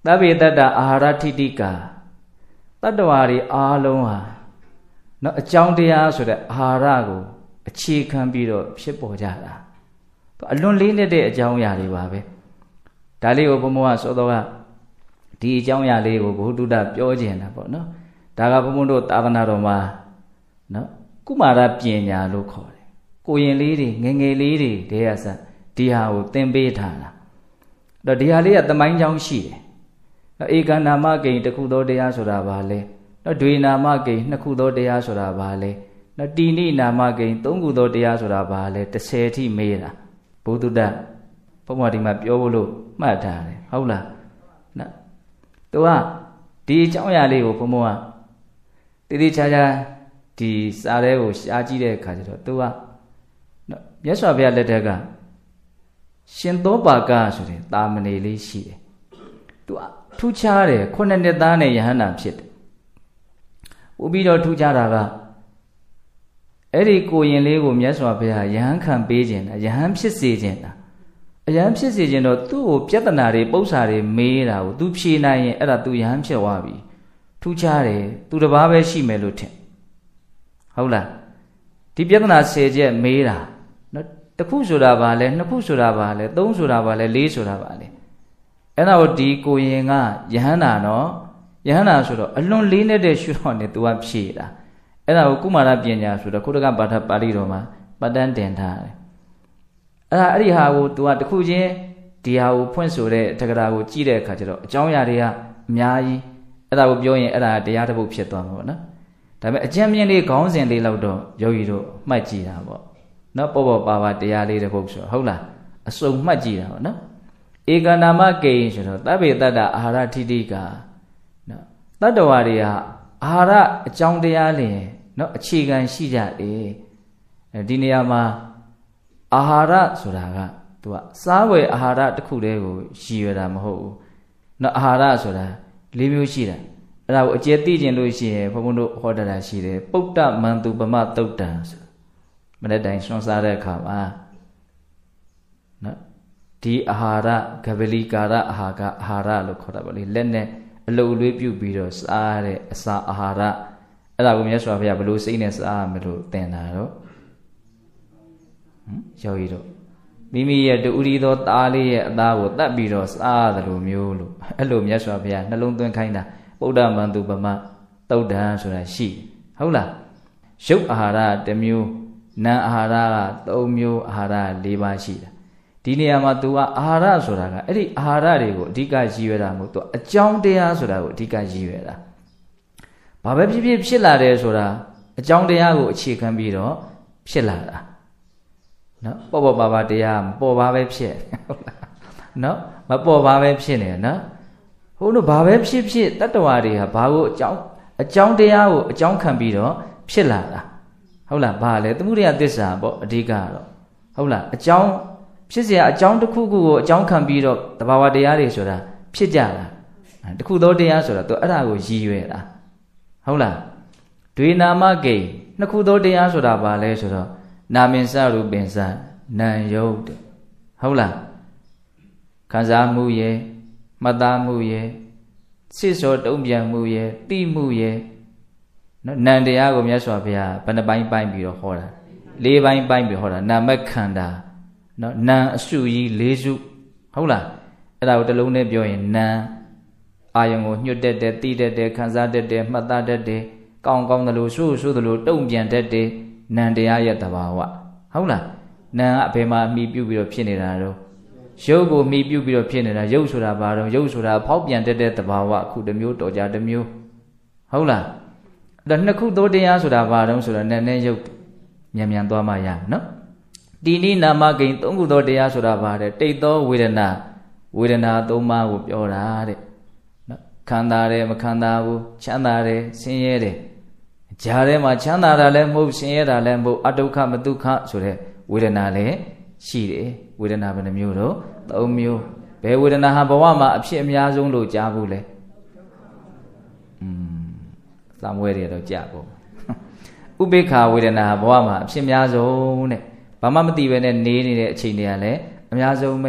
သဗ္ဗေတ္တအာဟာရထိတိကာတတ္တဝါတွေအားလုံးဟာနော်အကြောင်းတရားဆိုတဲ့အာဟာရကိုအခြေခံပြီးတော့ဖြစ်ပေါ်ကြတာအလွန်လေးနဲ့တဲ့အကြောင်းအရာတွေပါပဲဒါလေးကိုဘုံဘုံကစောတော့ကဒီအကြောင်းအရာလေးကိုဘုဒ္ဓပြောခြင်းတာပေါ့နော်ဒါကဘုံဘုံတို့သာသနာတော်မှာနော်ကုမာရပညာလို့ခေါ်တယ်ကိုရင်လေးတွေငယ်ငယ်လေးတွေတည်းကစဒီဟာကိုသင်ပေးထားတာအဲ့တော့ဒီဟာလေးကသမိုင်းကြောင်းရှိတယ်နော်ဧကနာမဂိန်တစ်ခုသောတရားဆိုတာဘာလဲနော်ဒွေနာမဂိန်နှစ်ခုသောတရားဆိုတာဘာလဲနော်တိနိနာမဂိန်သုံးခုသောတရားဆိုတာဘာလဲ30အထိမေးတာဘုဒ္ဓဘုံဘဒီမှာပြောဖို့လို့မှတ်ထားတယ်ဟုတ်လားနော်သူကဒီအကြောင်းအရာလေးကိုဘုံဘကတိတိကျကျဒီစာထဲကိုရှားကြည့်တဲ့အခါကျတော့သူကနော်မြတ်စွာဘုရားလက်ထက်ကရှင်သောပါကဆိုတဲ့တာမဏေလေးရှိတယ်သူကထူးခြားတယ်ခုနှစ်နှစ်သားနဲ့ယဟန္တာဖြစ်တယ်ပို့ပြီးတော့ထူးခြားတာကအဲ့ဒီကိုရင်လေးကိုမြတ်စွာဘုရားယဟန်ခံပေးခြင်းတာယဟန်ဖြစ်စေခြင်းတာအယဟန်ဖြစ်စေခြင်းတော့သူ့ကိုပြဿနာတွေပု္ပ္ပစာတွေမေးတာကိုသူဖြေနိုင်ရင်အဲ့ဒါသူယဟန်ဖြစ်သွားပြီထူးခြားတယ်သူတစ်ပါးပဲရှိမယ်လို့ထင်ဟုတ်လားဒီပြဿနာ10ချက်မေးတာနော်တစ်ခုဆိုတာဘာလဲနှစ်ခုဆိုတာဘာလဲသုံးဆိုတာဘာလဲလေးဆိုတာဘာလဲအဲ့ဒါကိုဒီကိုရင်ကယဟန်တာနော်ယဟန်တာဆိုတော့အလွန်လေးနေတဲ့ရှုတော့နေသူကဖြေတာအဲ့ဒါကိုကုမာရပညာဆိုတော့ခုတကပါဠပါဠိတော်မှာပတ်တန်းတင်ထားတယ်အဲ့ဒီဟာကို तू ကတခုချင်းဒီဟာကိုဖွင့်ဆိုတဲ့တက္ကရာကိုကြည့်တဲ့အခါကျတော့အကြောင်းအရာတွေကအများကြီးအဲ့ဒါကိုပြောရင်အဲ့ဒါတရားတစ်ပုဒ်ဖြစ်သွားမှာပေါ့နော်ဒါပေမဲ့အကျဉ်းမြင့်လေးခေါင်းစဉ်လေးလောက်တော့ယောဂီတို့မှတ်ကြည့်တာပေါ့နော်ပေါ့ပေါ့ပါပါတရားလေးတစ်ပုဒ်ဆိုဟုတ်လားအစုံမှတ်ကြည့်တာပေါ့နော်ဧကနာမကိဉ္ဆိုတော့သဗ္ဗေတ္တအာဟာရထိတိကာနော်တတ္တဝါတွေဟာအာဟာရအကြောင်းတရားလင်နော်အခြေခံရှိကြတယ်ဒီနေရာမှာအာဟာရဆိုတာကသူကစားဝယ်အာဟာရတစ်ခုတည်းကိုရည်ရွယ်တာမဟုတ်ဘူးနော်အာဟာရဆိုတာ၄မျိုးရှိတာအဲ့ဒါကိုအကျယ်သိကျင်လို့ရှိရင်ဘုန်းဘုန်းတို့ဟောတာရှိတယ်ပုတ္တမန္တုပမသုတ်တံဆိုမနေ့တိုင်းဆွမ်းစားတဲ့အခါမှာနော်ဒီအာဟာရဂဗလိကာရအာဟာရလို့ခေါ်တာပေါ့လေလက်နဲ့အလုတ်လေးပြုတ်ပြီးတော့စားတဲ့အစာအာဟာရအဲ့ဒါကိုမြတ်စွာဘုရားဘယ်လိုစိတ်နဲ့စားရမလို့သင်တာတော့ယောဂီတို့မိမိရဲ့တူရီသောသားလေးရဲ့အသားကိုတတ်ပြီးတော့စားရတယ်လို့မျိုးလို့အဲ့လိုမြတ်စွာဘုရားနှလုံးသွင်းခိုင်းတာပုဒ္ဓမန္တုပမသုတ်တံဆိုတာရှိဟုတ်လားရုပ်အာဟာရတစ်မျိုးနာမ်အာဟာရက3မျိုးအာဟာရ4ပါးရှိတာဒီနေရာမှာ तू ကအာဟာရဆိုတာကအဲ့ဒီအာဟာရတွေကိုအဓိကရည်ရွယ်တာမဟုတ် तू အကြောင်းတရားဆိုတာကိုအဓိကရည်ရွယ်တာဘာပဲဖြစ်ဖြစ်ဖြစ်လာတယ်ဆိုတာအကြောင်းတရားကိုအခြေခံပြီးတော့ဖြစ်လာတာနော်ပေါ့ပေါ့ပါပါတရားမပေါ်ပါပဲဖြစ်ဟုတ်လားနော်မပေါ်ပါပဲဖြစ်နေနော်ဟိုတို့ဘာပဲဖြစ်ဖြစ်တတ္တဝါတွေဟာဘာကိုအကြောင်းတရားကိုအကြောင်းခံပြီးတော့ဖြစ်လာတာဟုတ်လားဘာလဲသမုဒယသစ္စာပေါ့အဓိကတော့ဟုတ်လားအကြောင်းဖြစ်เสียအကြောင်းတစ်ခုခုကိုအကြောင်းခံပြီးတော့တဘာဝတရားတွေဆိုတာဖြစ်ကြတာတခုသောတရားဆိုတာသူအဲ့ဒါကိုရည်ရွယ်တာဟုတ်လားဒွေနာမဂိနှစ်ခုသောတရားဆိုတာဘာလဲဆိုတော့နာမင်္စရူပင်္စနာယုတ်တဲ့ဟုတ်လားခံစားမှုရဲ့မှတ်သားမှုရဲ့စိတ်စောတုံ့ပြန်မှုရဲ့သိမှုရဲ့နော်နံတရားကိုမြတ်စွာဘုရားဘယ်နှပိုင်းပိုင်းပြီးတော့ဟောတာ၄ပိုင်းပိုင်းပြီးဟောတာနာမခန္ဓာနော်နံအစုကြီး၄စုဟုတ်လားအဲ့ဒါကိုတစ်လုံးနဲ့ပြောရင်နံအာယုံကိုညှွတ်တတ်တယ်သိတတ်တယ်ခံစားတတ်တယ်မှတ်သားတတ်တယ်ကောင်းကောင်းသလိုဆိုးသလိုတုံ့ပြန်တတ်တယ်နံတရားရဲ့တဘာဝဟုတ်လားနံကအဘယ်မှာအမိပြုပြီးတော့ဖြစ်နေတာတော့ရုပ်ကိုအမိပြုပြီးတော့ဖြစ်နေတာရုပ်ဆိုတာဘာတော့ရုပ်ဆိုတာဖောက်ပြန်တတ်တဲ့တဘာဝအခုတစ်မျိုးတော်ကြတစ်မျိုးဟုတ်လားအဲ့တော့နှစ်ခုသောတရားဆိုတာဘာတော့ဆိုတော့နံနဲ့ရုပ်မြန်မြန်သွားမှရမယ်နော်တိနိနာမဂိန်သုံးခုသောတရားဆိုတာဘာတဲ့တိတ်သောဝေဒနာသုံးပါးကိုပြောတာတဲ့နော်ခံစားတယ်မခံစားဘူးချမ်းသာတယ်ဆင်းရဲတယ်ဂျာထဲမှာချမ်းသာတာလည်းမဟုတ်ဆင်းရဲတာလည်းမဟုတ်အတုခမတုခဆိုတဲ့ဝေဒနာလည်းရှိတယ်ဝေဒနာဘယ်နှမျိုးတော့၃မျိုးဘယ်ဝေဒနာဟာဘဝမှာအဖြစ်အများဆုံးလို့ကြားဘူးလဲသံဝဲတွေတော့ကြားပေါ့ဥပေက္ခဝေဒနာဟာဘဝမှာအဖြစ်အများဆုံးတဲ့ဘာမှမသိပဲနဲ့နေနေတဲ့အချိန်တွေကလည်းအများဆုံးပဲ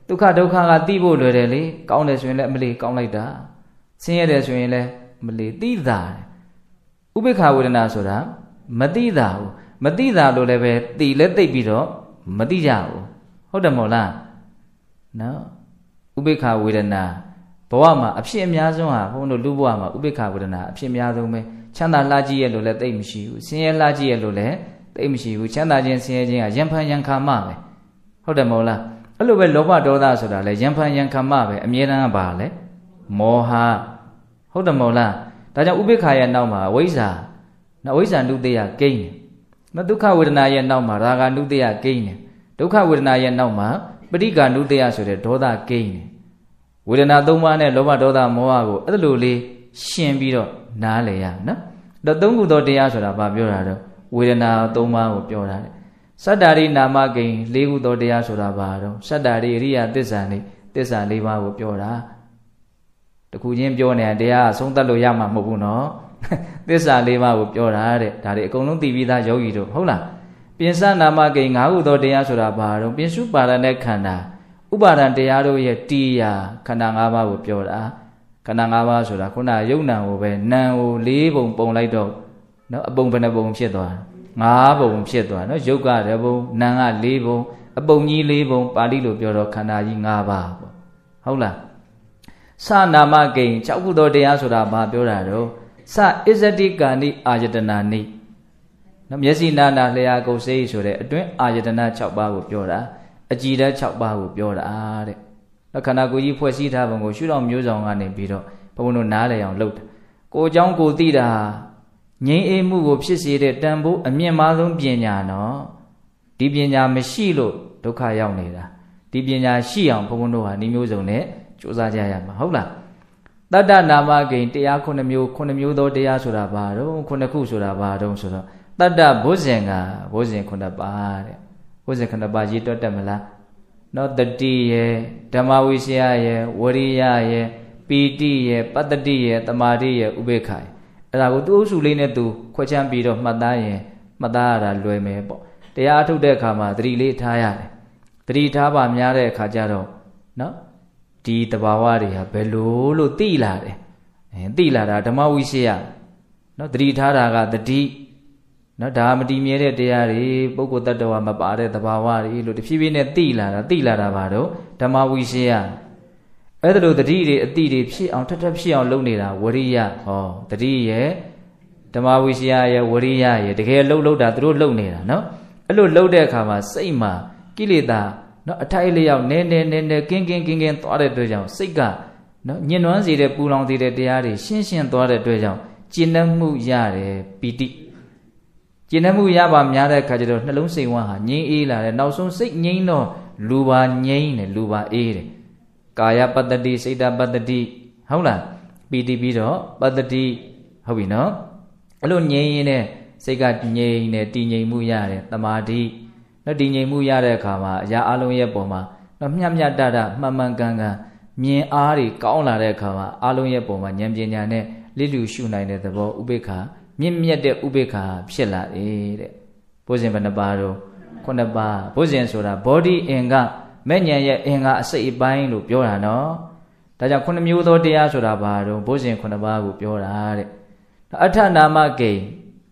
ဒုက္ခဒုက္ခကသိဖို့လွယ်တယ်လေကောင်းတယ်ဆိုရင်လည်းအမလီကောင်းလိုက်တာဆင်းရဲတယ်ဆိုရင်လည်းမလီသိတာဥပိ္ပခဝေဒနာဆိုတာမသိတာဘူးမသိတာလို့လည်းပဲသိလဲသိပြီးတော့မသိကြဘူးဟုတ်တယ်မို့လားနော်ဥပိ္ပခဝေဒနာဘဝမှာအဖြစ်အများဆုံးဟာဘုန်းတို့လူဘဝမှာဥပိ္ပခဝေဒနာအဖြစ်အများဆုံးပဲချမ်းသာလှကြည့်ရလို့လည်းသိမရှိဘူးဆင်းရဲလှကြည့်ရလို့လည်းသိမရှိဘူးချမ်းသာခြင်းဆင်းရဲခြင်းကယံဖန်ယံခါမပဲဟုတ်တယ်မို့လားအဲ့လိုပဲလောဘဒေါသဆိုတာလည်းယံဖန်ယံခါမပဲအမြဲတမ်းကပါလေမောဟဟုတ်တယ်မို့လားဒါကြောင့်ဥပိ္ပခရဲ့နောက်မှာအဝိဇ္ဇာနော်အဝိဇ္ဇာနုတ္တယကိန်းတယ်ဒုက္ခဝေဒနာရဲ့နောက်မှာရာဂနုတ္တယကိန်းတယ်ဒုက္ခဝေဒနာရဲ့နောက်မှာပဋိက္ခနုတ္တယဆိုတဲ့ဒေါသကိန်းတယ်ဝေဒနာ၃ပါးနဲ့လောဘဒေါသမောဟကိုအဲ့လိုလေးရှင်းပြီးတော့နားလည်ရနော်တော့သုံးခုသောတရားဆိုတာဘာပြောတာတော့ဝေဒနာ၃ပါးကိုပြောတာတဲ့စတ္တာရိနာမကိန်း၄ခုသောတရားဆိုတာဘာတော့စတ္တာရိအရိယသစ္စာနဲ့သစ္စာ၄ပါးကိုပြောတာတခုချင်းပြောနေတာတရားအဆုံးသတ်လို့ရမှာမဟုတ်ဘူးနော်သစ္စာ၄ပါးကိုပြောတာတဲ့ဒါတွေအကုန်လုံးသိပြီးသားယောဂီတို့ဟုတ်လားပြင်စနာမကိန်း၅ခုသောတရားဆိုတာဘာတော့ပြင်စုပါဒနဲ့ခန္ဓာဥပါဒံတရားတို့ရဲ့တရားခန္ဓာ၅ပါးကိုပြောတာခန္ဓာ၅ပါးဆိုတာခုနယုံနာကိုပဲနာမ်ကို၄ပုံပုံလိုက်တော့နော်အပုံဘယ်နှပုံဖြစ်သွား၅ပုံဖြစ်သွားနော်ယုတ်ကတပုံနာမ်က၄ပုံအပုံကြီး၄ပုံပါဠိလိုပြောတော့ခန္ဓာကြီး၅ပါးပေါ့ဟုတ်လားစနာမကိန်း၆ခုသောတရားဆိုတာဘာပြောတာတော့စအစ္ဆတိကာနိအာယတနာနိနော်မျက်စိနာနာလျှာကိုယ်စိတ်ဆိုတဲ့အတွင်းအာယတနာ6ပါးကိုပြောတာအကြည်ဓာတ်6ပါးကိုပြောတာတဲ့ခန္ဓာကိုယ်ကြီးဖွဲ့စည်းထားပုံကိုရှုထောင့်မျိုးဆောင်ကနေပြီးတော့ဘုံဘုံတို့နားလည်အောင်လုပ်တယ်ကိုယ်အကြောင်းကိုသိတာငြိမ်းအေးမှုကိုဖြစ်စေတဲ့တန်ဖိုးအမြင့်မားဆုံးပညာနော်ဒီပညာမရှိလို့ဒုက္ခရောက်နေတာဒီပညာရှိအောင်ဘုံဘုံတို့ဟာဤမျိုးစုံနဲ့ကြိုးစားကြရမှာဟုတ်လားတတ္တနာမဂိန်တရား9မျိုးသောတရားဆိုတာဘာတော့9ခုဆိုတာဘာတော့ဆိုတော့တတ္တဘုဇင်ကဘုဇင်9ပါးတဲ့ဘုဇင်9ပါးရေးတွက်တတ်မလားနော်တတိယေဓမ္မဝိရှယယေဝရိယယေပီတိယေပတ္တိယေတမာတိယေဥပေက္ခယေအဲ့ဒါကိုသူ့အုပ်စုလေးနဲ့သူခွဲခြမ်းပြီးတော့မှတ်သားရင်မှတ်သားရတာလွယ်မယ်ပေါ့တရားအထုတ်တဲ့အခါမှာသတိလေးထားရတယ်သတိထားပါများတဲ့အခါကျတော့နော်ဒီတဘာဝတွေဟာဘယ်လိုလို့သိလာတယ်သိလာတာဓမ္မဝိရှယနော်သတိထားတာကတတိနော်ဒါမတည်မြဲတဲ့တရားတွေပုဂ္ဂိုလ်တ attva မပါတဲ့တဘာဝတွေလို့တဖြည်းဖြည်းနဲ့သိလာတာပါတော့ဓမ္မဝိရှယအဲ့ဒါလို့တတိတွေအတိတွေဖြစ်အောင်ထပ်ဖြစ်အောင်လုပ်နေတာဝရိယဟောတတိရဲ့ဓမ္မဝိရှယရဲ့ဝရိယရဲ့တကယ်လှုပ်တာသူတို့လှုပ်နေတာနော်အဲ့လိုလှုပ်တဲ့အခါမှာစိတ်မှာကိလေသာနော်အထိုက်လျောက်နည်းကင်းသွားတဲ့အတွက်ကြောင့်စိတ်ကနော်ညှဉ်းနှွမ်းစေတဲ့ပူလောင်စေတဲ့တရားတွေရှင်းသွားတဲ့အတွက်ကြောင့်ကျင့်တတ်မှုရတယ်ပီတိကျင့်တတ်မှုရပါများတဲ့အခါကျတော့နှလုံးစိတ်ဝမ်းဟာငြိမ်းအေးလာတယ်နောက်ဆုံးစိတ်ငြိမ်းတော့လူပါငြိမ်းတယ်လူပါအေးတယ်ကာယပတ္တိစိတ်တပတ္တိဟုတ်လားပီတိပြီးတော့ပတ္တိဟုတ်ပြီနော်အဲ့လိုငြိမ်းရင်းနဲ့စိတ်ကငြိမ်းတယ်တည်ငြိမ်မှုရတယ်တမာတိနော်တည်ငြိမ်မှုရတဲ့အခါမှာအရာအလုံးရဲ့ပုံမှာနော်မျှတမှန်ကန်မြင်အားတွေကောင်းလာတဲ့အခါမှာအလုံးရဲ့ပုံမှာဉာဏ်ပညာနဲ့လစ်လူရှုနိုင်တဲ့သဘောဥပေက္ခမြင့်မြတ်တဲ့ဥပေက္ခဖြစ်လာတယ်တဲ့ဘုဇင်ဘယ်နှပါတော့9ပါးဘုဇင်ဆိုတာဘောဓိအင်္ဂမဲ့ဉာဏ်ရဲ့အင်္ဂအစိတ်အပိုင်းလို့ပြောတာနော်ဒါကြောင့်9မျိုးသောတရားဆိုတာဘာတော့ဘုဇင်9ပါးကိုပြောတာတဲ့အဋ္ဌနာမဂိန်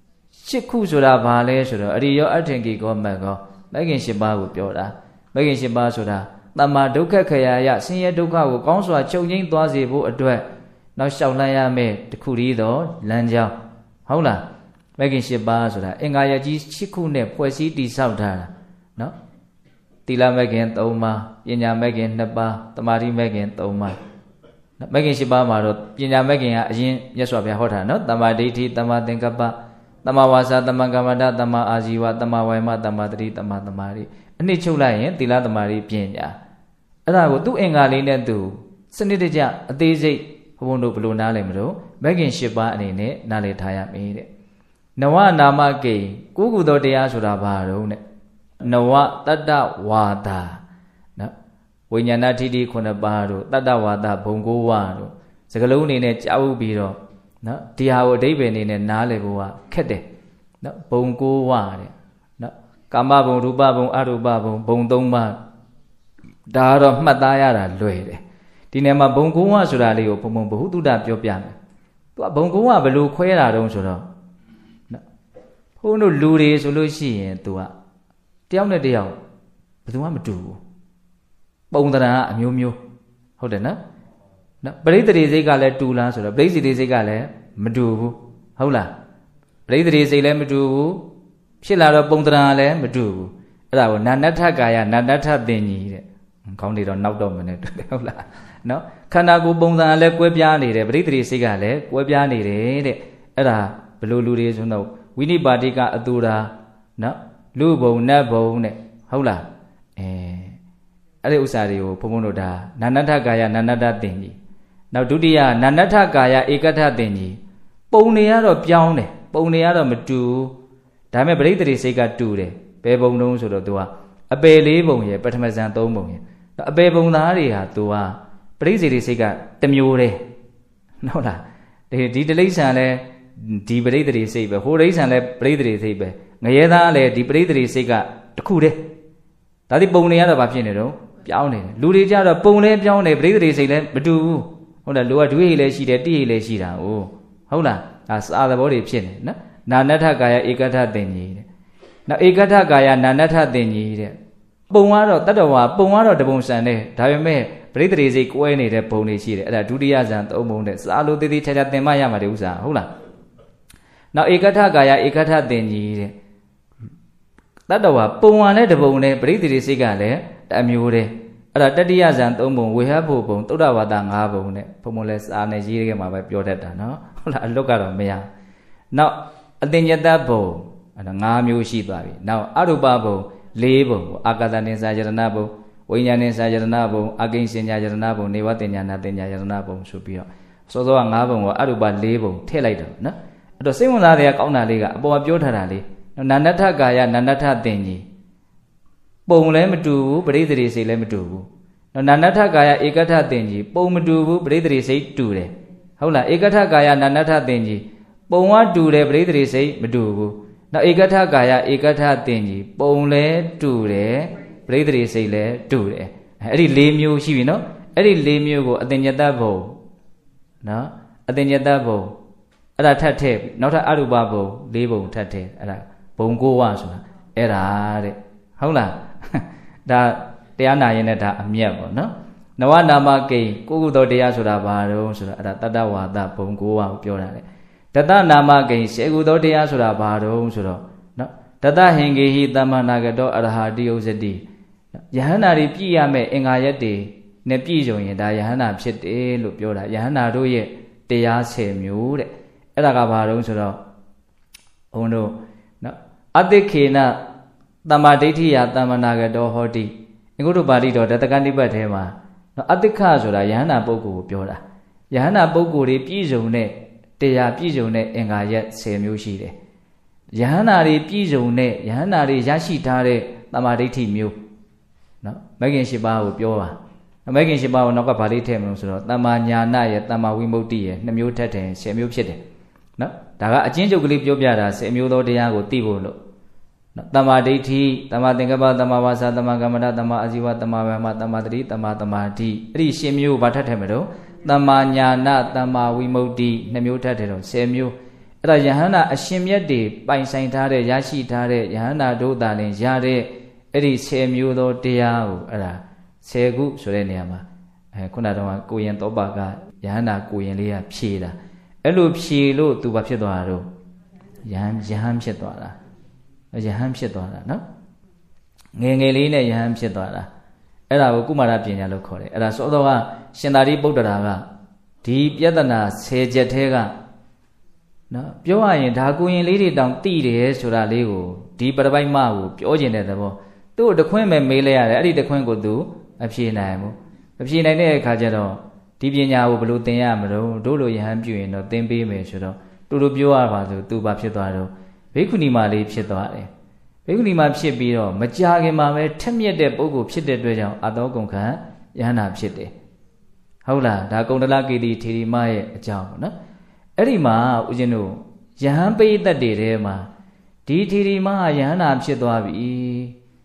8ခုဆိုတာဘာလဲဆိုတော့အရိယောအထင်ကိကောမတ်ကောမဂ်ခင်8ပါးကိုပြောတာမဂ်ခင်8ပါးဆိုတာတမ္မာဒုက္ခခရာယဆင်းရဲဒုက္ခကိုကောင်းစွာချုပ်ငြိမ်းသွားစေဖို့အတွက်နောက်လျှောက်လှမ်းရမယ်တခုတည်းသောလမ်းကြောင်းဟုတ်လားမဂ်ခင်8ပါးဆိုတာအင်္ဂါရကြီး8ခုနဲ့ဖွဲ့စည်းတည်ဆောက်ထားတာနော်သီလမဂ်ခင်3ပါးပညာမဂ်ခင်2ပါးတမာတိမဂ်ခင်3ပါးမဂ်ခင်8ပါးမှာတော့ပညာမဂ်ခင်ကအရင်မြတ်စွာဘုရားဟောတာနော်တမ္မာဒိဋ္ဌိတမ္မာသင်္ကပ္ပတမ္မာဝါစာတမ္မာကမ္မန္တတမ္မာအာဇီဝတမ္မာဝိုင်မတမ္မာတတိတမ္မာသမာဓိအနှစ်ချုပ်လိုက်ရင်သီလသမာဓိပညာအဲ့ဒါကိုသူ့အင်္ဂါလေးနဲ့သူစနစ်တကျအသေးစိတ်ဘုံတို့ဘလို့နားလည်မလို့မဂ်ခင်၈ပါးအနေနဲ့နားလည်ထားရမည်တဲ့နဝနာမကိကိုကုသောတရားဆိုတာဘာတော့တဲ့နဝတတ္တဝါဒနော်ဝိညာဏထိတိ9ပါးတို့တတ္တဝါဒဘုံ9ဝါတို့စကလုံးအနေနဲ့ကြားဥပြီးတော့နော်ဒီဟာကိုအဓိပ္ပာယ်အနေနဲ့နားလည်ဖို့ကခက်တယ်နော်ဘုံ9ဝါတဲ့နော်ကာမဘုံရူပဘုံအရူပဘုံ3ပါးဒါကတော့မှတ်သားရတာလွယ်တယ်ဒီနေရာမှာဘုံကုန်းဝဆိုတာလေးကိုဘုံဘုံဘ ഹു တုဒ္ဒပြောပြမယ်သူကဘုံကုန်းဝဘယ်လိုခွဲတာတုံးဆိုတော့ဘုန်းတို့လူတွေဆိုလို့ရှိရင်သူကတယောက်နဲ့တယောက်ဘယ်သူမှမတူဘူးပုံသဏ္ဍာန်ကအမျိုးမျိုးဟုတ်တယ်နော်ပရိသေစိတ်ကလည်းတူလားဆိုတော့ပရိသေစိတ်ကလည်းမတူဘူးဟုတ်လားပရိသေစိတ်လည်းမတူဘူးဖြစ်လာတော့ပုံသဏ္ဍာန်လည်းမတူဘူးအဲ့ဒါကိုနာနတ္ထကာယနာနတ္ထသင်္ကြီးတဲ့ခေါင်းတွေတော့နောက်တော့မနေဟုတ်လားနော်ခန္ဓာကိုယ်ပုံစံလည်းကွဲပြားနေတယ်ပရိသေစိတ်ကလည်းကွဲပြားနေတယ်တဲ့အဲ့ဒါဘယ်လိုလူတွေဆိုတော့ဝိနိပါတိကအတူတာနော်လူဘုံနတ်ဘုံတဲ့ဟုတ်လားအဲ့ဒီဥစ္စာတွေကိုဘုံဘုံတို့ဒါနာနတ္ထကာယနာနတ္ထသင်္ကြီးနောက်ဒုတိယနာနတ္ထကာယဧကတ္ထသင်္ကြီးပုံတွေကတော့ပြောင်းတယ်ပုံတွေကတော့မတူဒါပေမဲ့ပရိသေစိတ်ကတူတယ်ဘယ်ပုံတုံးဆိုတော့သူကအပယ်လေးပုံရယ်ပထမဇန်၃ပုံရယ်အပယ်ပုံသားတွေဟာသူကပရိသေစိတ်ကတစ်မျိုးတည်းဟုတ်လားဒီတိရစ္ဆာန်လည်းဒီပရိသေစိတ်ပဲဟိုတိရစ္ဆာန်လည်းပရိသေစိတ်ပဲငရဲသားလည်းဒီပရိသေစိတ်ကတစ်ခုတည်းဒါဒီပုံတွေကတော့ဘာဖြစ်နေတော့ပြောင်းနေတယ်လူတွေကြတော့ပုံလည်းပြောင်းတယ်ပရိသေစိတ်လည်းမတူဘူးဟုတ်လားလူကဒွေဟိလည်းရှိတယ်တိဟိလည်းရှိတာဟုတ်လားဒါစာသဘောတွေဖြစ်နေနော်နာနတ္ထကာယဧကတ္ထသင်္ကြီးတဲ့နောက်ဧကတ္ထကာယနာနတ္ထသင်္ကြီးတဲ့ပုံကတော့တတ္တဝါပုံကတော့တပုံစံနဲ့ဒါပေမဲ့ပရိသေစိတ်ကွဲနေတဲ့ပုံတွေရှိတယ်အဲ့ဒါဒုတိယဇန်၃ပုံတဲ့စာလိုတည်တည်ချာချာသင်မှရမှာတဲ့ဥစ္စာဟုတ်လားနောက်ဧကတ္ထကာယဧကတ္ထသင်္ကြီးတဲ့တတ္တဝါပုံဝါနဲ့တပုံနဲ့ပရိသေစိတ်ကလည်းတမျိုးတဲ့အဲ့ဒါတတိယဇန်၃ပုံဝေဟဖို့ပုံသုဒ္ဓဝါဒ၅ပုံနဲ့ဘုံဘုံလဲစာနဲ့ရေးခဲ့မှာပဲပြောတတ်တာနော်ဟုတ်လားအလွတ်ကတော့မရနောက်အတင်ညတဘုံအဲ့ဒါ၅မျိုးရှိသွားပြီနောက်အရူပဘုံ၄ပုံအာကာသနိစာယတနာဘုံဝိညာဉ်နိစာယတနာဘုံအကိဉ္စဉ္ညာယတနာဘုံနေဝတင်ညာနာတင်ညာယတနာဘုံဆိုပြီးတော့စောစောက၅ပုံကိုအရူပ၄ပုံထည့်လိုက်တော့နော်အဲ့တော့စိတ်ဝင်စားတဲ့ကောင်းတာလေးကအပေါ်ပြောထားတာလေးနာနတ္ထကာယနာနတ္ထသင်္ကြီးပုံလည်းမတူဘူးပရိသေစိတ်လည်းမတူဘူးနာနတ္ထကာယဧကတ္ထသင်္ကြီးပုံမတူဘူးပရိသေစိတ်တူတယ်ဟုတ်လားဧကတ္ထကာယနာနတ္ထသင်္ကြီးပုံကတူတယ်ပရိသေစိတ်မတူဘူးနောက်ဧကတ္ထကာယဧကတ္ထသင်္ကြီးပုံလည်းတူတယ်ပရိသေစိတ်လည်းတူတယ်အဲ့ဒီ၄မျိုးရှိပြီနော်အဲ့ဒီ၄မျိုးကိုအတင်ညတဘုံနော်အတင်ညတဘုံအဲ့ဒါထပ်ထည့်နောက်ထပ်အရူပဘုံ၄ပုံထပ်ထည့်အဲ့ဒါဘုံကိုဝဆိုတာအဲ့ဒါတဲ့ဟုတ်လားဒါတရားနာရင်လည်းဒါအမျက်ပေါ့နော်နဝနာမကိကိုကုသောတရားဆိုတာဘာတော့ဆိုတာအဲ့ဒါတတ္တဝါဒဘုံကိုဝကိုပြောတာလေတတနာမကိရှေကုသောတရားဆိုတာဘာတော့ဆိုတော့နော်တတဟင်္ဂေဟိသမ္မာနာဂတောအရဟတိဥစ္စတိယဟန္တာတွေပြည့်ရမယ်အင်္ဂါရက်တွေနဲ့ပြည့်စုံရင်ဒါယဟန္တာဖြစ်တယ်လို့ပြောတာယဟန္တာတို့ရဲ့တရား10မျိုးတဲ့အဲ့ဒါကဘာတော့ဆိုတော့ဘုန်းတို့နော်အတိခေနသမ္မာဒိဋ္ဌိယသမ္မာနာဂတောဟောတိအင်္ဂုတ္တပါဠိတော်တတကနိပတ်ထဲမှာနော်အတိခဆိုတာယဟန္တာပုဂ္ဂိုလ်ကိုပြောတာယဟန္တာပုဂ္ဂိုလ်တွေပြည့်စုံတဲ့တရားပြည့်စုံတဲ့အင်္ဂါရက်10မျိုးရှိတယ်ယဟန္တာတွေပြည့်စုံတဲ့ယဟန္တာတွေရရှိထားတဲ့သမ္မာဒိဋ္ဌိမျိုးနော်မဂ္ဂင်၈ပါးကိုပြောပါမဂ္ဂင်၈ပါးကိုနောက်ကဗာလေးထည့်မလို့ဆိုတော့သမ္မာညာနာရဲ့သမ္မာဝိမု ക്തി ရဲ့2မျိုးထက်တယ်10မျိုးဖြစ်တယ်နော်ဒါကအချင်းချုပ်ကလေးပြောပြတာ10မျိုးသောတရားကိုသိဖို့လို့နော်သမ္မာဒိဋ္ဌိသမ္မာသင်္ကပ္ပသမ္မာဝါစာသမ္မာကမ္မန္တသမ္မာအာဇီဝသမ္မာဝါမသမ္မာတတိသမ္မာသမာဓိအဲ့ဒီ10မျိုးကိုဗာထက်တယ်မလို့သမ္မာညာနာသမ္မာဝိမု ക്തി 2မျိုးထက်တယ်တော့10မျိုးအဲ့ဒါယဟန္တာအရှင်မြတ်တွေပိုင်ဆိုင်ထားတဲ့ရရှိထားတဲ့ယဟန္တာတို့သာလင်ရတဲ့အဲ့ဒီ10မျိုးသောတရားကိုအဲ့ဒါ10ခုဆိုတဲ့နေရာမှာခုနကတော့ကိုရင်သောပါကယဟန္တာကိုရင်လေးကဖြေတာအဲ့လိုဖြေလို့သူဘာဖြစ်သွားတာတော့ယဟန်ဖြစ်သွားတာယဟန်ဖြစ်သွားတာနော်ငယ်ငယ်လေးနဲ့ယဟန်ဖြစ်သွားတာအဲ့ဒါကိုကုမာရပညာလို့ခေါ်တယ်အဲ့ဒါစောစောကရှင်သာရိပုတ္တရာကဒီပြဿနာ10ချက်ထဲကနော်ပြောရရင်ဒါကိုရင်လေးတွေတောင်တိတယ်ဆိုတာလေးကိုဒီပရပိုက်မကိုပြောကျင်တဲ့သဘောသူ့ကိုတခွင်းပဲမေးလဲရတယ်အဲ့ဒီတခွင်းကိုသူမဖြေနိုင်ဘူးမဖြေနိုင်တဲ့အခါကျတော့ဒီပညာကိုဘယ်လိုသင်ရမလို့တို့လိုယဟန်ပြုရင်တော့သင်ပေးမယ်ဆိုတော့တူတူပြောရပါဆိုသူဘာဖြစ်သွားတော့ဘိက္ခုနီမလေးဖြစ်သွားတယ်ဘိက္ခုနီမဖြစ်ပြီးတော့မကြာခင်မှာပဲထက်မြက်တဲ့ပုဂ္ဂိုလ်ဖြစ်တဲ့အတွက်ကြောင့်အတောကုန်ခံယဟန္တာဖြစ်တယ်ဟုတ်လားဒါကုန္ဒလကေတိထေရီမရဲ့အကြောင်းပေါ့နော်အဲ့ဒီမှာဦးဇင်းတို့ယဟန်ပိဋကတ်တွေထဲမှာဒီထေရီမယဟန္တာဖြစ်သွားပြီ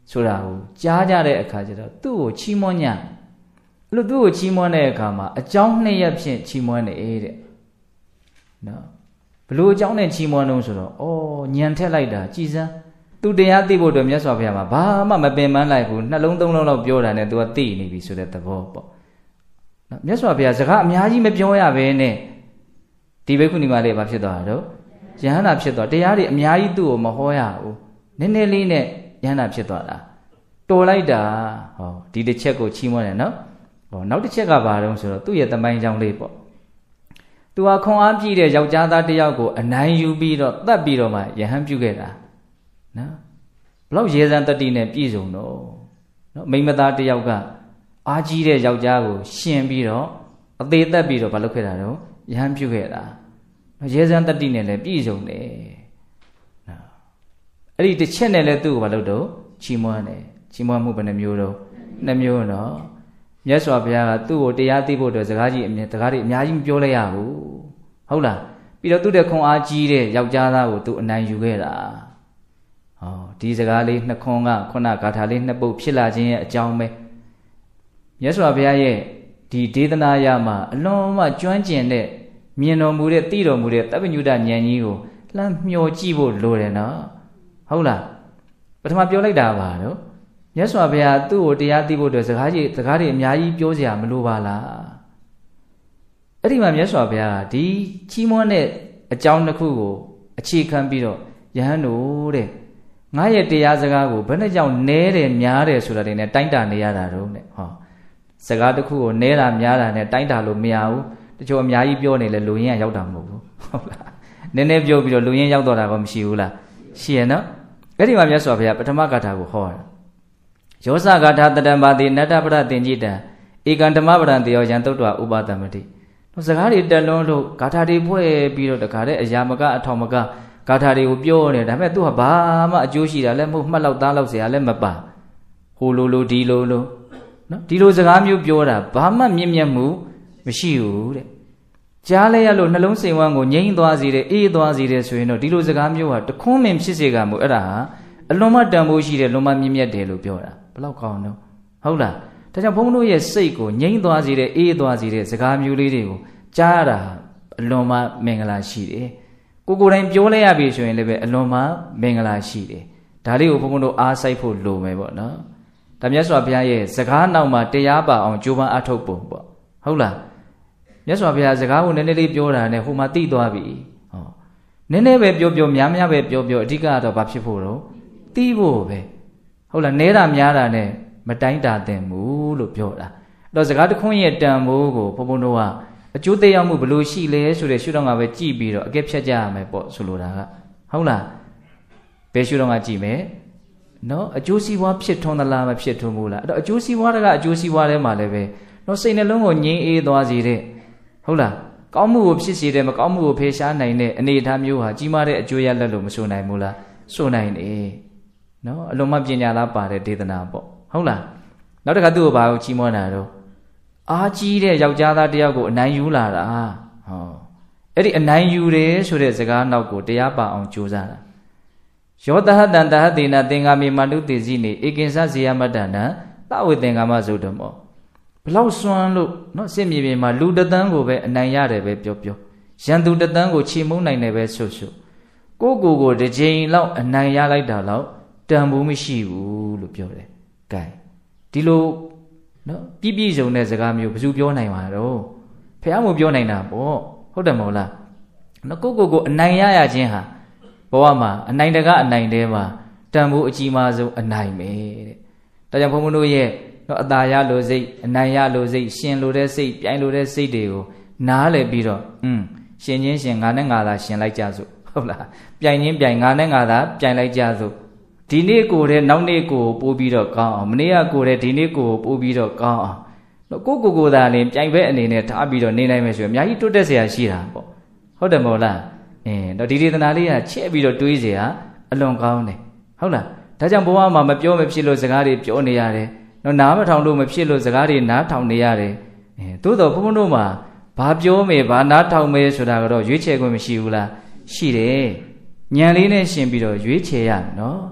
ဆိုတာကိုကြားကြတဲ့အခါကျတော့သူ့ကိုချီးမွမ်းညအဲ့လိုသူ့ကိုချီးမွမ်းတဲ့အခါမှာအကြောင်းနှစ်ရပ်ဖြင့်ချီးမွမ်းတဲ့နော်ဘလို့အကြောင်းနဲ့ချီးမွမ်းလို့ဆိုတော့ညံထက်လိုက်တာကြည်စမ်းသူတရားသိဖို့အတွက်မြတ်စွာဘုရားမှာဘာမှမပင်ပန်းလိုက်ဘူးနှလုံးသုံးလုံးလောက်ပြောတာနဲ့ तू ကသိနေပြီဆိုတဲ့သဘောပေါ့နော်မြတ်စွာဘုရားစကားအများကြီးမပြောရဘဲနဲ့ဒီဘိက္ခုနီမလေးဘာဖြစ်သွားတာတော့ယဟန္တာဖြစ်သွားတရားတွေအများကြီးသူ့ကိုမဟောရဘူးနည်းနည်းလေးနဲ့ယဟန္တာဖြစ်သွားတာတော်လိုက်တာဒီတစ်ချက်ကိုချီးမွမ်းတယ်နော်နောက်တစ်ချက်ကဘာတုံးဆိုတော့သူ့ရဲ့တမိုင်းကြောင်းလေးပေါ့သူဟာခွန်အားပြည့်တဲ့ယောက်ျားသားတစ်ယောက်ကိုအနိုင်ယူပြီးတော့တတ်ပြီးတော့မှယဟန်ပြုခဲ့တာနော်ဘလောက်ရေစံတတိနဲ့ပြည့်စုံတော့နော်မိန်းမသားတစ်ယောက်ကအားကြီးတဲ့ယောက်ျားကိုရှင်ပြီးတော့အသေးသက်ပြီးတော့ဘာလုပ်ခဲ့တာတော့ယဟန်ပြုခဲ့တာနော်ရေစံတတိနဲ့လည်းပြည့်စုံတယ်နော်အဲ့ဒီတစ်ချက်နဲ့လည်းသူ့ကိုဘာလုပ်တော့ချီးမွမ်းတယ်ချီးမွမ်းမှုဘယ်နှမျိုးတော့2မျိုးနော်မြတ်စွာဘုရားကသူ့ကိုတရားသိဖို့အတွက်စကားတွေအများကြီးမပြောလိုက်ရဘူးဟုတ်လားပြီးတော့သူ့တဲ့ခွန်အားကြီးတဲ့ယောက်ျားသားကိုသူအနိုင်ယူခဲ့တာဒီစကားလေးနှစ်ခွန်းကခုနဂါထာလေးနှစ်ပုဒ်ဖြစ်လာခြင်းရဲ့အကြောင်းပဲမြတ်စွာဘုရားရဲ့ဒီဒေသနာရမှာအလွန်မှကျွမ်းကျင်တဲ့မြင်တော်မူတဲ့သိတော်မူတဲ့တပ္ပညုတဉာဏ်ကြီးကိုလှမ်းမျှော်ကြည့်ဖို့လိုတယ်နော်ဟုတ်လားပထမပြောလိုက်တာပါတော့မြတ်စွာဘုရားသူ့ကိုတရားသိဖို့အတွက်စကားတွေအများကြီးပြောစရာမလိုပါလားအဲ့ဒီမှာမြတ်စွာဘုရားဒီချီးမွမ်းတဲ့အကြောင်းတစ်ခုကိုအခြေခံပြီးတော့ယဟန်တို့တဲ့ငါရဲ့တရားစကားကိုဘယ်နဲ့ကြောင့်နဲတယ်များတယ်ဆိုတာတွေနဲ့တိုင်းတာနေရတာတော့တဲ့စကားတစ်ခုကိုနဲတာများတာနဲ့တိုင်းတာလို့မရဘူးတချို့အများကြီးပြောနေလဲလူရင်းကရောက်တာမဟုတ်ဘူးဟုတ်လားနည်းနည်းပြောပြီးတော့လူရင်းရောက်တော့တာကောမရှိဘူးလားရှိရနော်အဲ့ဒီမှာမြတ်စွာဘုရားပထမဂါထာကိုဟောတာယောဇဂါထာတတံပါတိနတ္တပရတင်ကြည်တံဧကံဓမ္မပရံတေယောယံတုတ်တော်ဥပါဒမတိစကားတွေတက်လွန်းလို့ဂါထာတွေဖွဲ့ပြီးတော့တခါတဲ့အရာမကအထောင်မကဂါထာတွေကိုပြောနေဒါပေမဲ့သူကဘာမှအကျိုးရှိတာလည်းမဟုတ်မှတ်လောက်သားလောက်เสียလည်းမပါဟိုလိုဒီလိုနော်ဒီလိုစကားမျိုးပြောတာဘာမှမြင့်မြတ်မှုမရှိဘူးတဲ့ကြားလဲရလို့နှလုံးစိမ်ဝမ်းကိုငြိမ့်သွားစေတယ်အေးသွားစေတယ်ဆိုရင်တော့ဒီလိုစကားမျိုးဟာတခွန်းမင်ဖြစ်စေကမို့အဲ့ဒါဟာအလွန်မှတန်ဖိုးရှိတယ်လွန်မှမြင့်မြတ်တယ်လို့ပြောတာဘယ်လောက်ကောင်းတော့ဟုတ်လားဒါကြောင့်ဘုန်းတို့ရဲ့စိတ်ကိုငြိမ့်သွားစေတဲ့အေးသွားစေတဲ့စကားမျိုးလေးတွေကိုကြားရတာအလွန်မှမင်္ဂလာရှိတယ်ကိုယ်တိုင်ပြောလဲရပြီဆိုရင်လည်းပဲအလွန်မှမင်္ဂလာရှိတယ်ဒါလေးကိုဘုန်းတို့အားစိုက်ဖို့လိုမယ်ပေါ့နော်ဒါမြတ်စွာဘုရားရဲ့စကားနောက်မှာတရားပါအောင်ကြိုးပမ်းအထောက်ပုံပေါ့ဟုတ်လားမြတ်စွာဘုရားစကားကိုနည်းနည်းလေးပြောတာနဲ့ဟိုမှာသိသွားပြီနည်းနည်းပဲပြောများပဲပြောအဓိကတော့ဘာဖြစ်ဖို့တော့သိဖို့ပဲဟုတ်လားနဲတာများတာနဲ့မတိုင်းတာသင့်ဘူးလို့ပြောတာအဲ့တော့စကားတစ်ခွန်းရဲ့တန်ဖိုးကိုဘုန်းတို့ကအကျိုးသက်ရောက်မှုဘယ်လိုရှိလဲဆိုတဲ့ရှုထောင့်ကပဲကြည့်ပြီးတော့အကဲဖြတ်ကြရမယ်ပေါ့ဆိုလိုတာကဟုတ်လားဘယ်ရှုထောင့်ကကြည့်မယ်နော်အကျိုးစီးပွားဖြစ်ထွန်းသလားမဖြစ်ထွန်းဘူးလားအဲ့တော့အကျိုးစီးပွားကအကျိုးစီးပွားထဲမှာလည်းပဲနော်စိတ်နှလုံးကိုငြိမ်းအေးသွားစေတဲ့ဟုတ်လားကောင်းမှုကိုဖြစ်စေတဲ့မကောင်းမှုကိုဖယ်ရှားနိုင်တဲ့အနေအထားမျိုးဟာကြီးမားတဲ့အကျိုးရလဒ်လို့မဆိုနိုင်ဘူးလားဆိုနိုင်တယ်နော်အလုံးမပညာလားပါတဲ့ဒေသနာပေါ့ဟုတ်လားနောက်တစ်ခါသူ့ကိုဘာကိုချီးမွမ်းတာတော့အားကြီးတဲ့ယောက်ျားသားတယောက်ကိုအနိုင်ယူလာတာအဲ့ဒီအနိုင်ယူတယ်ဆိုတဲ့စကားနောက်ကိုတရားပါအောင်ကြိုးစားတာယောတဟတံတဟတေနသင်္ကာမေမန္တုတေစီနေဧကင်္စဇေယမတ္တနံသဝေသင်္ကာမဇုဒ္ဓမောဘလောက်စွမ်းလို့နော်စစ်မြေပြင်မှာလူတသန်းကိုပဲအနိုင်ရတယ်ပဲပြောရန်သူတသန်းကိုချေမှုန်းနိုင်တယ်ပဲဆွကိုတစ်ချိန်လောက်အနိုင်ရလိုက်တာလောက်တန်ဖိုးမရှိဘူးလို့ပြောတယ်။ကဲဒီလိုနော်ပြည့်စုံတဲ့စကားမျိုးဘယ်သူပြောနိုင်မှာတော့ဖះမို့ပြောနိုင်တာပေါ့ဟုတ်တယ်မဟုတ်လားနော်ကိုအနိုင်ရခြင်းဟာဘဝမှာအနိုင်တကအနိုင်တဲမှာတန်ဖိုးအကြီးမားဆုံးအနိုင်ပဲတဲ့ဒါကြောင့်ဘုန်းဘုန်းတို့ရဲ့နော်အသာရလိုစိတ်အနိုင်ရလိုစိတ်ရှင်လိုတဲ့စိတ်ပြိုင်လိုတဲ့စိတ်တွေကိုနားလည်ပြီးတော့ရှင်ချင်းရှင်ငါနဲ့ငါသာရှင်လိုက်ကြစို့ဟုတ်လားပြိုင်ချင်းပြိုင်ငါနဲ့ငါသာပြိုင်လိုက်ကြစို့ဒီနေ့ကိုတဲ့နောက်နေ့ကိုပို့ပြီးတော့ကောင်းအောင်မနေ့ကကိုတဲ့ဒီနေ့ကိုပို့ပြီးတော့ကောင်းအောင်နော်ကိုသာလည်းပြိုင်ဘက်အနေနဲ့ထားပြီးတော့နေနိုင်မယ်ဆိုရင်အများကြီးတိုးတက်เสียရှိတာပေါ့ဟုတ်တယ်မဟုတ်လားတော့ဒီဒေသနာလေးကချဲ့ပြီးတော့တွေးเสียအလွန်ကောင်းတယ်ဟုတ်လားဒါကြောင့်ဘဝမှာမပြောမဖြစ်လို့စကားတွေပြောနေရတယ်နော်နားမထောင်လို့မဖြစ်လို့စကားတွေနားထောင်နေရတယ်သို့တော့ဘုန်းဘုန်းတို့မှာဘာပြောမယ်ဘာနားထောင်မယ်ဆိုတာကတော့ရွေးချယ်ခွင့်မရှိဘူးလားရှိတယ်ဉာဏ်လေးနဲ့ရှင်ပြီးတော့ရွေးချယ်ရမယ်နော်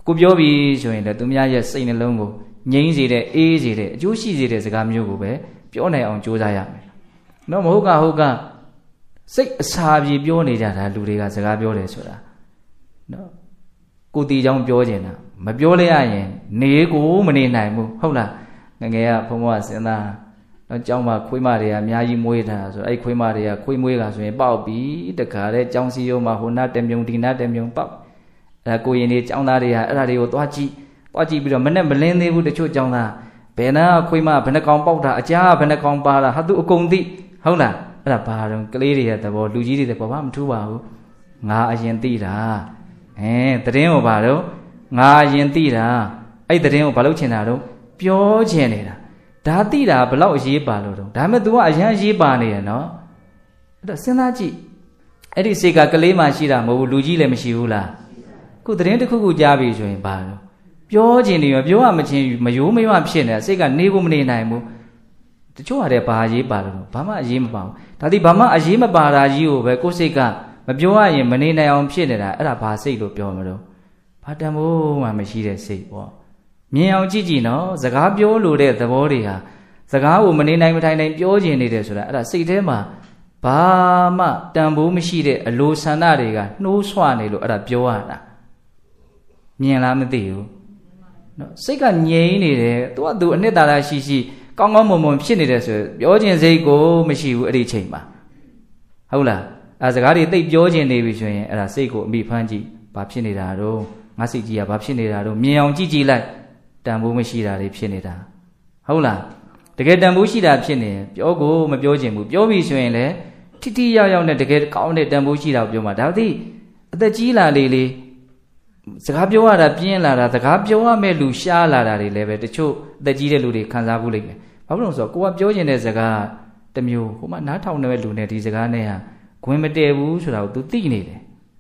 ကိုပြောပြီးဆိုရင်လည်းသူများရဲ့စိတ်နှလုံးကိုငြိမ်းစေတဲ့အေးစေတဲ့အကျိုးရှိစေတဲ့စကားမျိုးကိုပဲပြောနိုင်အောင်ကြိုးစားရမယ်နော်မဟုတ်ကစိတ်အစာပြေပြောနေကြတာလူတွေကစကားပြောတယ်ဆိုတာနော်ကိုတီချောင်းပြောကျင်တာမပြောလဲရရင်နေကိုမနေနိုင်ဘူးဟုတ်လားငငယ်ကဘုံဘကစဉ်းစားတော့ကျောင်းမှာခွေးမတွေကအများကြီးမွေးထားဆိုအဲ့ခွေးမတွေကခွေးမွေးကဆိုရင်ပေါက်ပြီးတခါတည်းကျောင်းစီရုံးမှာဟိုနားတမြုံဒီနားတမြုံပေါက်အဲ့ကိုရင်တွေကျောင်းသားတွေကအဲ့ဒါတွေကိုသွားကြည့်ပြီးတော့မနဲ့မလင်းသေးဘူးတချို့ကျောင်းသားဘယ်နာခွေးမဘယ်နှကောင်ပေါက်တာအကြားဘယ်နှကောင်ပါတာဟာသူအကုန်သိဟုတ်လားအဲ့ဒါဘာတော့ကလေးတွေရဲ့သဘောလူကြီးတွေတဲ့ဘာမှမထူးပါဘူးငါအရင်သိတာတည်င်းကိုဘာတော့ငါအရင်သိတာအဲ့တည်င်းကိုဘာလို့ချင်တာတော့ပြောချင်နေတာဒါသိတာဘလောက်အရေးပါလို့တော့ဒါမဲ့ तू ကအရန်ရေးပါနေရနော်အဲ့တော့စဉ်းစားကြည့်အဲ့ဒီစိတ်ကကလေးမှရှိတာမဟုတ်ဘူးလူကြီးလည်းမရှိဘူးလားခုတည်င်းတစ်ခုခုကြားပြီဆိုရင်ဘာတော့ပြောချင်နေရောပြောရမချင်းမယိုးမရွဖြစ်နေစိတ်ကနေကိုမနေနိုင်ဘူးတချို့ဟာတဲ့ဘာအရေးပါလို့ဘာမှအရေးမပါဘူးဒါသည်ဘာမှအရေးမပါတာကြီးကိုပဲကိုယ်စိတ်ကမပြောရရင်မနေနိုင်အောင်ဖြစ်နေတာအဲ့ဒါဘာစိတ်လို့ပြောမလို့ဘာတန်ဖို့မှမရှိတဲ့စိတ်ပေါ့မြင်အောင်ကြည့်ကြည့်နော်စကားပြောလို့တဲ့သဘောတွေဟာစကားကိုမနေနိုင်မထိုင်နိုင်ပြောကျင်နေတယ်ဆိုတာအဲ့ဒါစိတ်ထဲမှာဘာမှတန်ဖိုးမရှိတဲ့အလိုဆန္ဒတွေကနှိုးဆွနေလို့အဲ့ဒါပြောရတာမြင်လားမသိဘူးနော်စိတ်ကငြိမ်နေတယ်သူအနှစ်သာရရှိကောင်းကောင်းမွန်မွန်ဖြစ်နေတယ်ဆိုပြောခြင်းစိတ်ကိုမရှိဘူးအဲ့ဒီချိန်မှာဟုတ်လားအဲစကားတွေသိပ်ပြောခြင်းနေပြီဆိုရင်အဲ့ဒါစိတ်ကိုအမိဖမ်းကြည့်ဘာဖြစ်နေတာတော့ငါစိတ်ကြီးကဘာဖြစ်နေတာတော့မြင်အောင်ကြည့်လိုက်တန်ဖိုးမရှိတာတွေဖြစ်နေတာဟုတ်လားတကယ်တန်ဖိုးရှိတာဖြစ်နေပြောကိုမပြောခြင်းဘူးပြောပြီဆိုရင်လည်းထိထိရောက်ရောက်နဲ့တကယ်ကောင်းတဲ့တန်ဖိုးရှိတာကိုပြောမှာဒါသည်အသက်ကြီးလာလေစကားပြောရတာပြင်းလာတာစကားပြောရမဲ့လူရှားလာတာတွေလည်းပဲတချို့အသက်ကြီးတဲ့လူတွေခံစားဖို့လိမ့်မယ်ဘာလို့လဲဆိုတော့ကိုကပြောခြင်းတဲ့စကားတစ်မျိုးဟိုမှာနားထောင်နေတဲ့လူနဲ့ဒီစကားနဲ့ဟာခွင်မတည့်ဘူးဆိုတာကို तू သိနေတယ်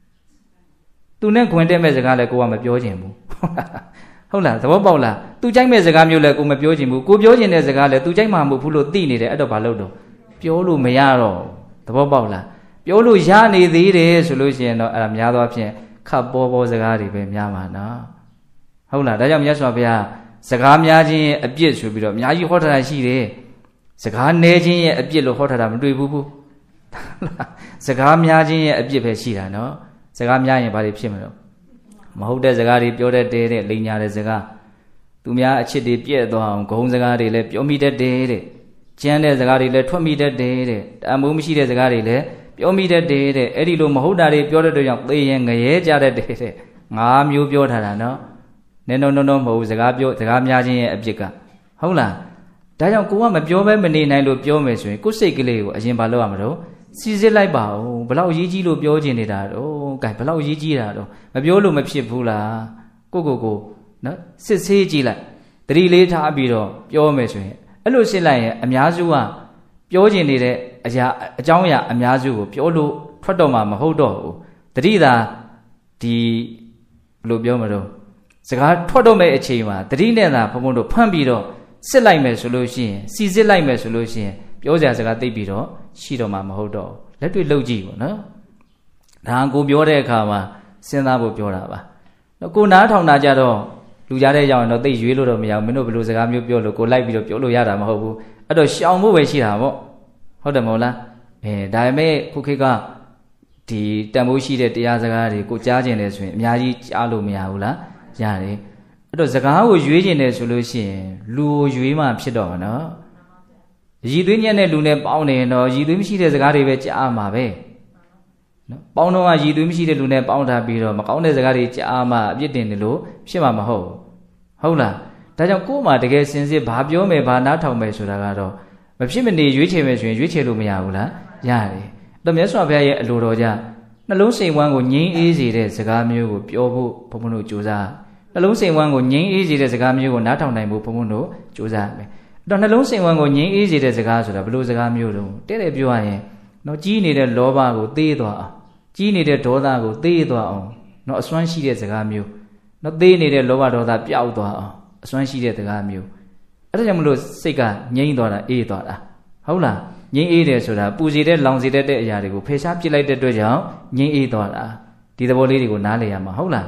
तू နဲ့ခွင်တက်မဲ့စကားလည်းကိုကမပြောခြင်းဘူးဟုတ်လားသဘောပေါက်လား तू ကြိုက်မဲ့စကားမျိုးလည်းကိုမပြောခြင်းဘူးကိုပြောခြင်းတဲ့စကားလည်း तू ကြိုက်မှာမဟုတ်ဘူးလို့သိနေတယ်အဲ့တော့ဘာလုပ်တော့ပြောလို့မရတော့သဘောပေါက်လားပြောလို့ရနေသေးတယ်ဆိုလို့ရှိရင်တော့အဲ့ဒါများသောအားဖြင့်ခပ်ပေါ်စကားတွေပဲများမှာနော်ဟုတ်လားဒါကြောင့်မြတ်စွာဘုရားစကားများခြင်းရဲ့အပြစ်ဆိုပြီးတော့အများကြီးဟောထားတာရှိတယ်စကားနည်းခြင်းရဲ့အပြစ်လို့ဟောထားတာမတွေ့ဘူးစကားများခြင်းရဲ့အပြစ်ပဲရှိတာနော်စကားများရင်ဘာတွေဖြစ်မလို့မဟုတ်တဲ့စကားတွေပြောတတ်တဲ့လိန်ညာတဲ့စကားသူများအချစ်တွေပြည့်သွားအောင်ဂုံစကားတွေလည်းပြောမိတတ်တယ်တဲ့ကျမ်းတဲ့စကားတွေလည်းထွက်မိတတ်တယ်တဲ့တန်ဖိုးမရှိတဲ့စကားတွေလည်းပြောမိတတ်တယ်တဲ့အဲ့ဒီလိုမဟုတ်တာတွေပြောတဲ့အတွက်ကြောင့်သေရင်ငရဲကြတတ်တယ်တဲ့၅မျိုးပြောထားတာနော်နည်းနော်မဟုတ်ဘူးစကားများခြင်းရဲ့အပြစ်ကဟုတ်လားဒါကြောင့်ကိုကမပြောဘဲမနေနိုင်လို့ပြောမယ်ဆိုရင်ကိုယ်စိတ်ကလေးကိုအရင်ဘာလုပ်ရမလို့စီစစ်လိုက်ပါဦးဘလောက်ရေးကြီးလို့ပြောချင်နေတာတော့ဂိုင်ဘလောက်ရေးကြီးတာတော့မပြောလို့မဖြစ်ဘူးလားကိုနော်စစ်ဆေးကြည့်လိုက်တတိလေးထားပြီးတော့ပြောမယ်ဆိုရင်အဲ့လိုစစ်လိုက်ရင်အများစုကပြောချင်နေတဲ့အကြောင်းအရာအများစုကိုပြောလို့ထွက်တော့မှမဟုတ်တော့ဘူးတတိသာဒီဘယ်လိုပြောမလို့စကားထွက်တော့မဲ့အချိန်မှာတတိနဲ့သာဘုံဘုံတို့ဖမ်းပြီးတော့စစ်လိုက်မယ်ဆိုလို့ရှိရင်စီစစ်လိုက်မယ်ဆိုလို့ရှိရင်ပြောစရာစကားသိပြီးတော့ရှိတော့မှမဟုတ်တော့လက်တွေ့လှုပ်ကြည့်ပေါ့နော်ဒါကိုပြောတဲ့အခါမှာစဉ်းစားဖို့ပြောတာပါကိုနားထောင်တာကြတော့လူကြားတဲ့ကြောင်တော့သိရွေးလို့တော့မရဘူးမင်းတို့ဘယ်လိုစကားမျိုးပြောလို့ကိုလိုက်ပြီးတော့ပြောလို့ရတာမဟုတ်ဘူးအဲ့တော့ရှောင်ဖို့ပဲရှိတာပေါ့ဟုတ်တယ်မဟုတ်လားဒါပေမဲ့ခုခေတ်ကဒီတန်ဖိုးရှိတဲ့တရားစကားတွေကိုကြားကျင်တယ်ဆိုရင်အများကြီးကြားလို့မရဘူးလားရတယ်အဲ့တော့စကားကိုရွေးကျင်တယ်ဆိုလို့ရှိရင်လူကိုရွေးမှဖြစ်တော့မှာနော်ရည်သွေးညက်တဲ့လူနဲ့ပေါင်းနေရင်တော့ရည်သွေးမရှိတဲ့စကားတွေပဲကြားမှာပဲနော်ပေါင်းတော့ရည်သွေးမရှိတဲ့လူနဲ့ပေါင်းထားပြီးတော့မကောင်းတဲ့စကားတွေကြားမှအပြစ်တင်တယ်လို့ဖြစ်မှာမဟုတ်ဟုတ်လားဒါကြောင့်ကိုယ်မှာတကယ်စင်စစ်ဘာပြောမယ်ဘာနားထောင်မယ်ဆိုတာကတော့မဖြစ်မနေရွေးချယ်မယ်ဆိုရင်ရွေးချယ်လို့မရဘူးလားရတယ်တော့မြတ်စွာဘုရားရဲ့အလိုတော်ကြနှလုံးစိတ်ဝမ်းကိုငြိမ်းအေးစေတဲ့စကားမျိုးကိုပြောဖို့ဘုံဘုံတို့ကြိုးစားနှလုံးစိတ်ဝမ်းကိုငြိမ်းအေးစေတဲ့စကားမျိုးကိုနားထောင်နိုင်ဖို့ဘုံဘုံတို့ကြိုးစားမယ်တော့နှလုံးစိတ်ဝမ်းကိုငြိမ်းအေးစေတဲ့စကားဆိုတာဘယ်လိုစကားမျိုးတုံးတဲ့ပြောရရင်တော့ကြီးနေတဲ့လောဘကိုသေးသွားအောင်ကြီးနေတဲ့ဒေါသကိုသေးသွားအောင်တော့အစွမ်းရှိတဲ့စကားမျိုးတော့သေးနေတဲ့လောဘဒေါသပျောက်သွားအောင်အစွမ်းရှိတဲ့စကားမျိုးအဲ့ဒါကြောင့်မလို့စိတ်ကငြိမ်းသွားတာအေးသွားတာဟုတ်လားငြိမ်းအေးတယ်ဆိုတာပူစီတဲ့လောင်စီတဲ့အရာတွေကိုဖယ်ရှားပစ်လိုက်တဲ့အတွက်ကြောင့်ငြိမ်းအေးသွားတာဒီသဘောလေးတွေကိုနားလည်ရမှာဟုတ်လား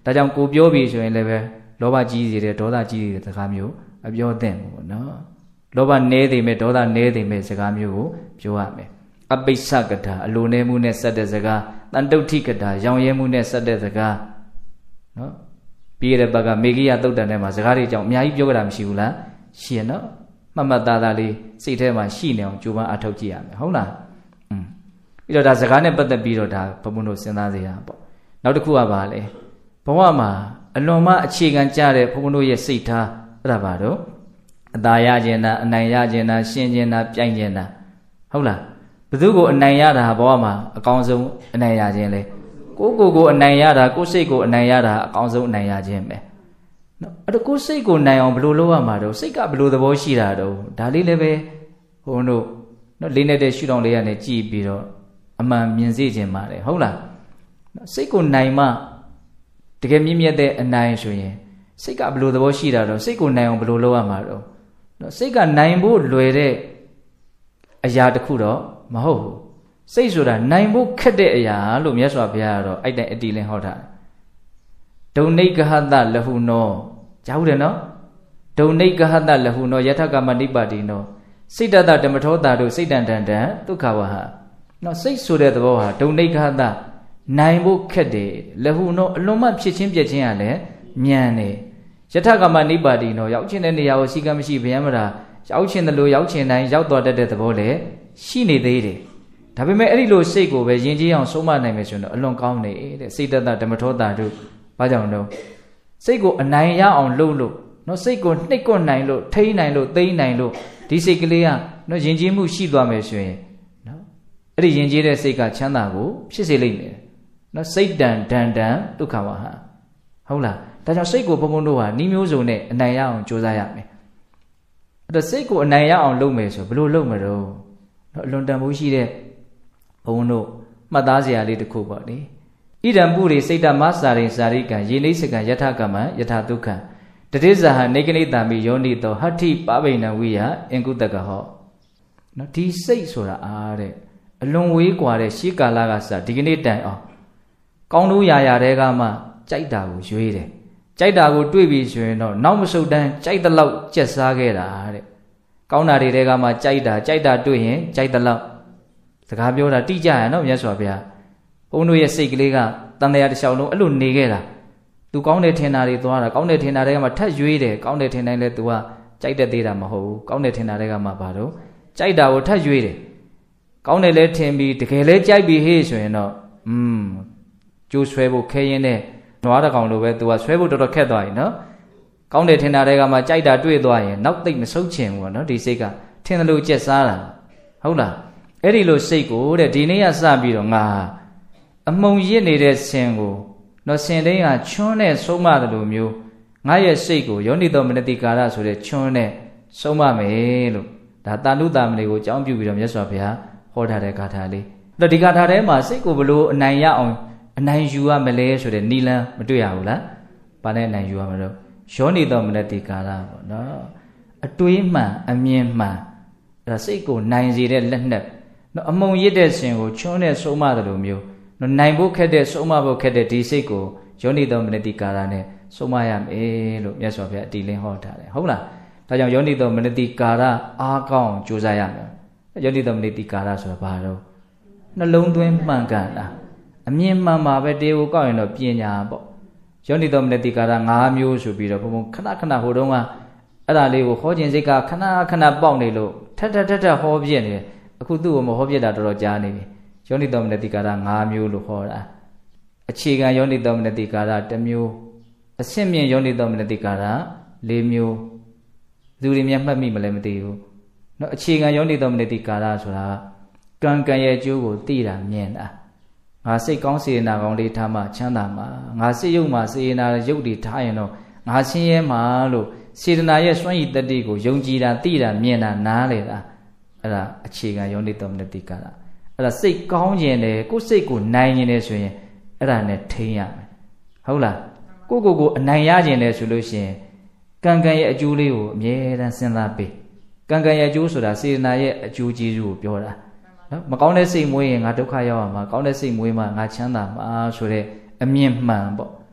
ဒါကြောင့်ကိုပြောပြီးဆိုရင်လည်းပဲလောဘကြီးစေတယ်ဒေါသကြီးစေတဲ့စကားမျိုးအပြောသင့်ဘူးပေါ့နော်လောဘနည်းသေးမဲ့ဒေါသနည်းသေးမဲ့စကားမျိုးကိုပြောရမယ်အပိစ္ဆကထာအလိုနည်းမှုနဲ့ဆက်တဲ့စကားတန်တုဋ္ဌိကထာရောင်ရဲမှုနဲ့ဆက်တဲ့စကားနော်ပြီးရတဲ့ဘက်ကမေဂိယသုတ်တန်ထဲမှာစကားတွေကြောင့်အများကြီးပြောကြတာမရှိဘူးလားရှိရနော်မှတ်မှတ်သားသားလေးစိတ်ထဲမှာရှိနေအောင်ကြိုးပမ်းအထောက်ကြည့်ရမယ်ဟုတ်လားပြီးတော့ဒါစကားနဲ့ပတ်သက်ပြီးတော့ဒါဘုံဘုံတို့စဉ်းစားစေရပေါ့နောက်တစ်ခုကပါလေဘဝမှာအလွန်မှအခြေခံကြတဲ့ဘုံဘုံတို့ရဲ့စိတ်ထားအဲ့ဒါပါတော့အသာရခြင်းတာအနိုင်ရခြင်းတာရှင်းခြင်းတာပြိုင်ခြင်းတာဟုတ်လားဘယ်သူကိုအနိုင်ရတာဘဝမှာအကောင်းဆုံးအနိုင်ရခြင်းလဲကိုအနိုင်ရတာကိုစိတ်ကိုအနိုင်ရတာအကောင်းဆုံးအနိုင်ရခြင်းပဲနော်အဲ့တော့ကိုစိတ်ကိုနိုင်အောင်ဘယ်လိုလုပ်ရမှာတော့စိတ်ကဘယ်လိုသဘောရှိတာတော့ဒါလေးလည်းပဲဘုံတို့နော်လေးနေတဲ့ရှုထောင့်လေးကနေကြည့်ပြီးတော့အမှန်မြင်စေခြင်းပါတယ်ဟုတ်လားစိတ်ကိုနိုင်မှတကယ်မြင့်မြတ်တဲ့အနိုင်ဆိုရင်စိတ်ကဘယ်လိုသဘောရှိတာတော့စိတ်ကိုနိုင်အောင်ဘယ်လိုလုပ်ရမှာတော့နော်စိတ်ကနိုင်ဖို့လွယ်တဲ့အရာတစ်ခုတော့မဟုတ်ဘူးစိတ်ဆိုတာနိုင်ဖို့ခက်တဲ့အရာလို့မြတ်စွာဘုရားကတော့အဲ့တိုင်အတီလင်းဟောတာဒုံနိကဟတလဟုနောကြားဟုတ်တယ်နော်ဒုံနိကဟတလဟုနောယထကမနိပါတိနောစိတ်တတဓမ္မထောတာတို့စိတ်တန်တန်တန်ဒုက္ခဝဟနော်စိတ်ဆိုတဲ့သဘောဟာဒုံနိကဟတနိုင်ဖို့ခက်တယ်လဟုနောအလွန်မှဖြစ်ချင်းပြက်ချင်းရလဲမြန်တယ်ယထကမနိပါတိနောရောက်ချင်းတဲ့နေရာကိုစီကံမရှိဗျံမတာရောက်ချင်းတယ်လို့ရောက်ချင်းတိုင်းရောက်သွားတတ်တဲ့သဘောလေရှိနေသေးတယ်ဒါပေမဲ့အဲ့ဒီလိုစိတ်ကိုပဲယဉ်ကျေးအောင်ဆုံးမနိုင်မယ်ဆိုရင်တော့အလွန်ကောင်းတယ်တဲ့စိတ်တတဓမ္မထောတာတို့ဘာကြောင့်တော့စိတ်ကိုအနိုင်ရအောင်လုပ်လို့နော်စိတ်ကိုနှိပ်ကွနိုင်လို့ထိန်းနိုင်လို့သိမ်းနိုင်လို့ဒီစိတ်ကလေးကနော်ယဉ်ကျေးမှုရှိသွားမယ်ဆိုရင်နော်အဲ့ဒီယဉ်ကျေးတဲ့စိတ်ကချမ်းသာကိုဖြစ်စေလိမ့်မယ်နော်စိတ်တန်ဒန်ဒန်ဒုက္ခဝဟဟုတ်လားဒါကြောင့်စိတ်ကိုဘုံဘုံတို့ဟာနှီးမျိုးစုံနဲ့အနိုင်ရအောင်ကြိုးစားရမယ်အဲ့တော့စိတ်ကိုအနိုင်ရအောင်လုပ်မယ်ဆိုဘယ်လိုလုပ်မလို့နော်အလွန်တန်ဖိုးရှိတဲ့ဘုံတို့မှတ်သားစရာလေးတစ်ခုပေါ့လေဣဒံပုရိစိတ်တမစာရိစာရိကံယေနိစကံယထကမံယထဒုက္ခံတတိဇဟနေကနိတာမိယောနိတောဟဋ္ဌိပဗိဏဝိယအင်ကုတကဟောနော်ဒီစိတ်ဆိုတာအားတဲ့အလွန်ဝေးကွာတဲ့ရှေးကာလကစဒီကနေ့တိုင်အောင်ကောင်းလို့ရာတဲကမှကြိုက်တာကိုရွေးတယ်ကြိုက်တာကိုတွေးပြီးဆိုရင်တော့နောက်မဆုတ်တန်းကြိုက်တဲ့လောက်ကြက်စားခဲ့တာတဲ့ကောင်းတာတွေတဲကမှကြိုက်တာတွေ့ရင်ကြိုက်တဲ့လောက်စကားပြောတာတိကျရနော်မြတ်စွာဘုရားဘုန်းတို့ရဲ့စိတ်ကလေးကတန်တရားတစ်လျှောက်လုံးအဲ့လိုနေခဲ့တာသူကောင်းတယ်ထင်တာတွေသွားတာကောင်းတယ်ထင်တာတွေကမှထပ်ရွေးတယ်ကောင်းတယ်ထင်တိုင်းလဲ तू ကကြိုက်တဲ့သေးတာမဟုတ်ဘူးကောင်းတယ်ထင်တာတွေကမှဘာလို့ကြိုက်တာကိုထပ်ရွေးတယ်ကောင်းတယ်လဲထင်ပြီးတကယ်လဲကြိုက်ပြီးဟေးဆိုရင်တော့ကျိုးဆွဲဖို့ခဲရင်နဲ့နွားတကောင်လိုပဲ तू ကဆွဲဖို့တော်တော်ခက်သွားပြီနော်ကောင်းတယ်ထင်တာတွေကမှကြိုက်တာတွေ့သွားရင်နောက်သိမ့်မဆုတ်ချင်ဘူးပေါ့နော်ဒီစိတ်ကထင်တယ်လို့ကြက်စားတာဟုတ်လားအဲ့ဒီလိုစိတ်ကိုတဲ့ဒီနေ့ကစပြီးတော့ငါအမုံရစ်နေတဲ့ဆင်ကိုနော်ဆင်တိုင်းကချွန်းနဲ့ဆုံးမတယ်လို့မျိုးငါရဲ့စိတ်ကိုယောနိတော်မနတိကာရဆိုတဲ့ချွန်းနဲ့ဆုံးမမယ်လို့ဒါတာနုတာမဏေကိုအကြောင်းပြုပြီးတော့မြတ်စွာဘုရားဟောထားတဲ့ဂါထာလေးအဲ့တော့ဒီဂါထာထဲမှာစိတ်ကိုဘလို့အနိုင်ရအောင်အနိုင်ယူရမလဲဆိုတဲ့နိလန်းမတွေ့ရဘူးလားဘာနဲ့အနိုင်ယူရမလို့ယောနိတော်မနတိကာရပေါ့နော်အတွေးမှန်အမြင်မှန်အဲ့ဒါစိတ်ကိုနိုင်စေတဲ့လက်နက်နော်အမုံရစ်တဲ့ဆင်ကိုချွန်းနဲ့ဆုံးမတယ်လို့မျိုးနိုင်ဖို့ခက်တဲ့ဆုံးမဖို့ခက်တဲ့ဒီစိတ်ကိုယောနိတော်မနတိကာရနဲ့ဆုံးမရမယ်လို့မြတ်စွာဘုရားအတီလင်းဟောထားတယ်ဟုတ်လားဒါကြောင့်ယောနိတော်မနတိကာရအားကောင်းကြိုးစားရမယ်ယောနိတော်မနတိကာရဆိုတာဘာတော့နှလုံးသွင်းမှန်ကန်တာအမြင်မှန်ပါပဲတေကိုကောက်ရင်တော့ပညာပေါ့ယောနိတော်မနတိကာရ၅မျိုးဆိုပြီးတော့ဘုံခဏခဏဟိုတုန်းကအဲ့ဒါလေးကိုဟောခြင်းစိတ်ကခဏခဏပေါက်နေလို့ထက်ဟောပြည့်နေတယ်အခုသူ့ကိုမဟောပြတာတော်တော်ကြာနေပြီယောနိတော်မနတိကာရ၅မျိုးလို့ဟောတာအခြေခံယောနိတော်မနတိကာရ1မျိုးအဆင့်မြင့်ယောနိတော်မနတိကာရ4မျိုးသူတွေများမှတ်မိမလဲမသိဘူးเนาะအခြေခံယောနိတော်မနတိကာရဆိုတာကံရဲ့အကျိုးကိုသိတာမြင်တာငါစိတ်ကောင်းစေနာကောင်းလေးထားမှချမ်းသာမှာငါစိတ်ယုတ်မှာစေနာရုပ်တွေထားရင်တော့ငါဆင်းရဲမှာလို့စေတနာရဲ့စွမ်းရည်တတ္တိကိုယုံကြည်တာသိတာမြင်တာနားလေတာအဲ့ဒါအခြေခံယောနိတော်မနတိကာရအဲ့ဒါစိတ်ကောင်းခြင်းတယ်ကိုယ်စိတ်ကိုနိုင်ခြင်းတယ်ဆိုရင်အဲ့ဒါနဲ့ထိန်းရမယ်ဟုတ်လားကိုအနိုင်ရခြင်းတယ်ဆိုလို့ရှိရင်ကံရဲ့အကျိုးလေးကိုအမြဲတမ်းစဉ်းစားပေးကံရဲ့အကျိုးဆိုတာစေတနာရဲ့အကျိုးကျေးဇူးကိုပြောတာနော်မကောင်းတဲ့စိတ်မွေးရင်ငါဒုက္ခရောက်ရမှာကောင်းတဲ့စိတ်မွေးမှငါချမ်းသာမှာဆိုတဲ့အမြင်မှန်ပေါ့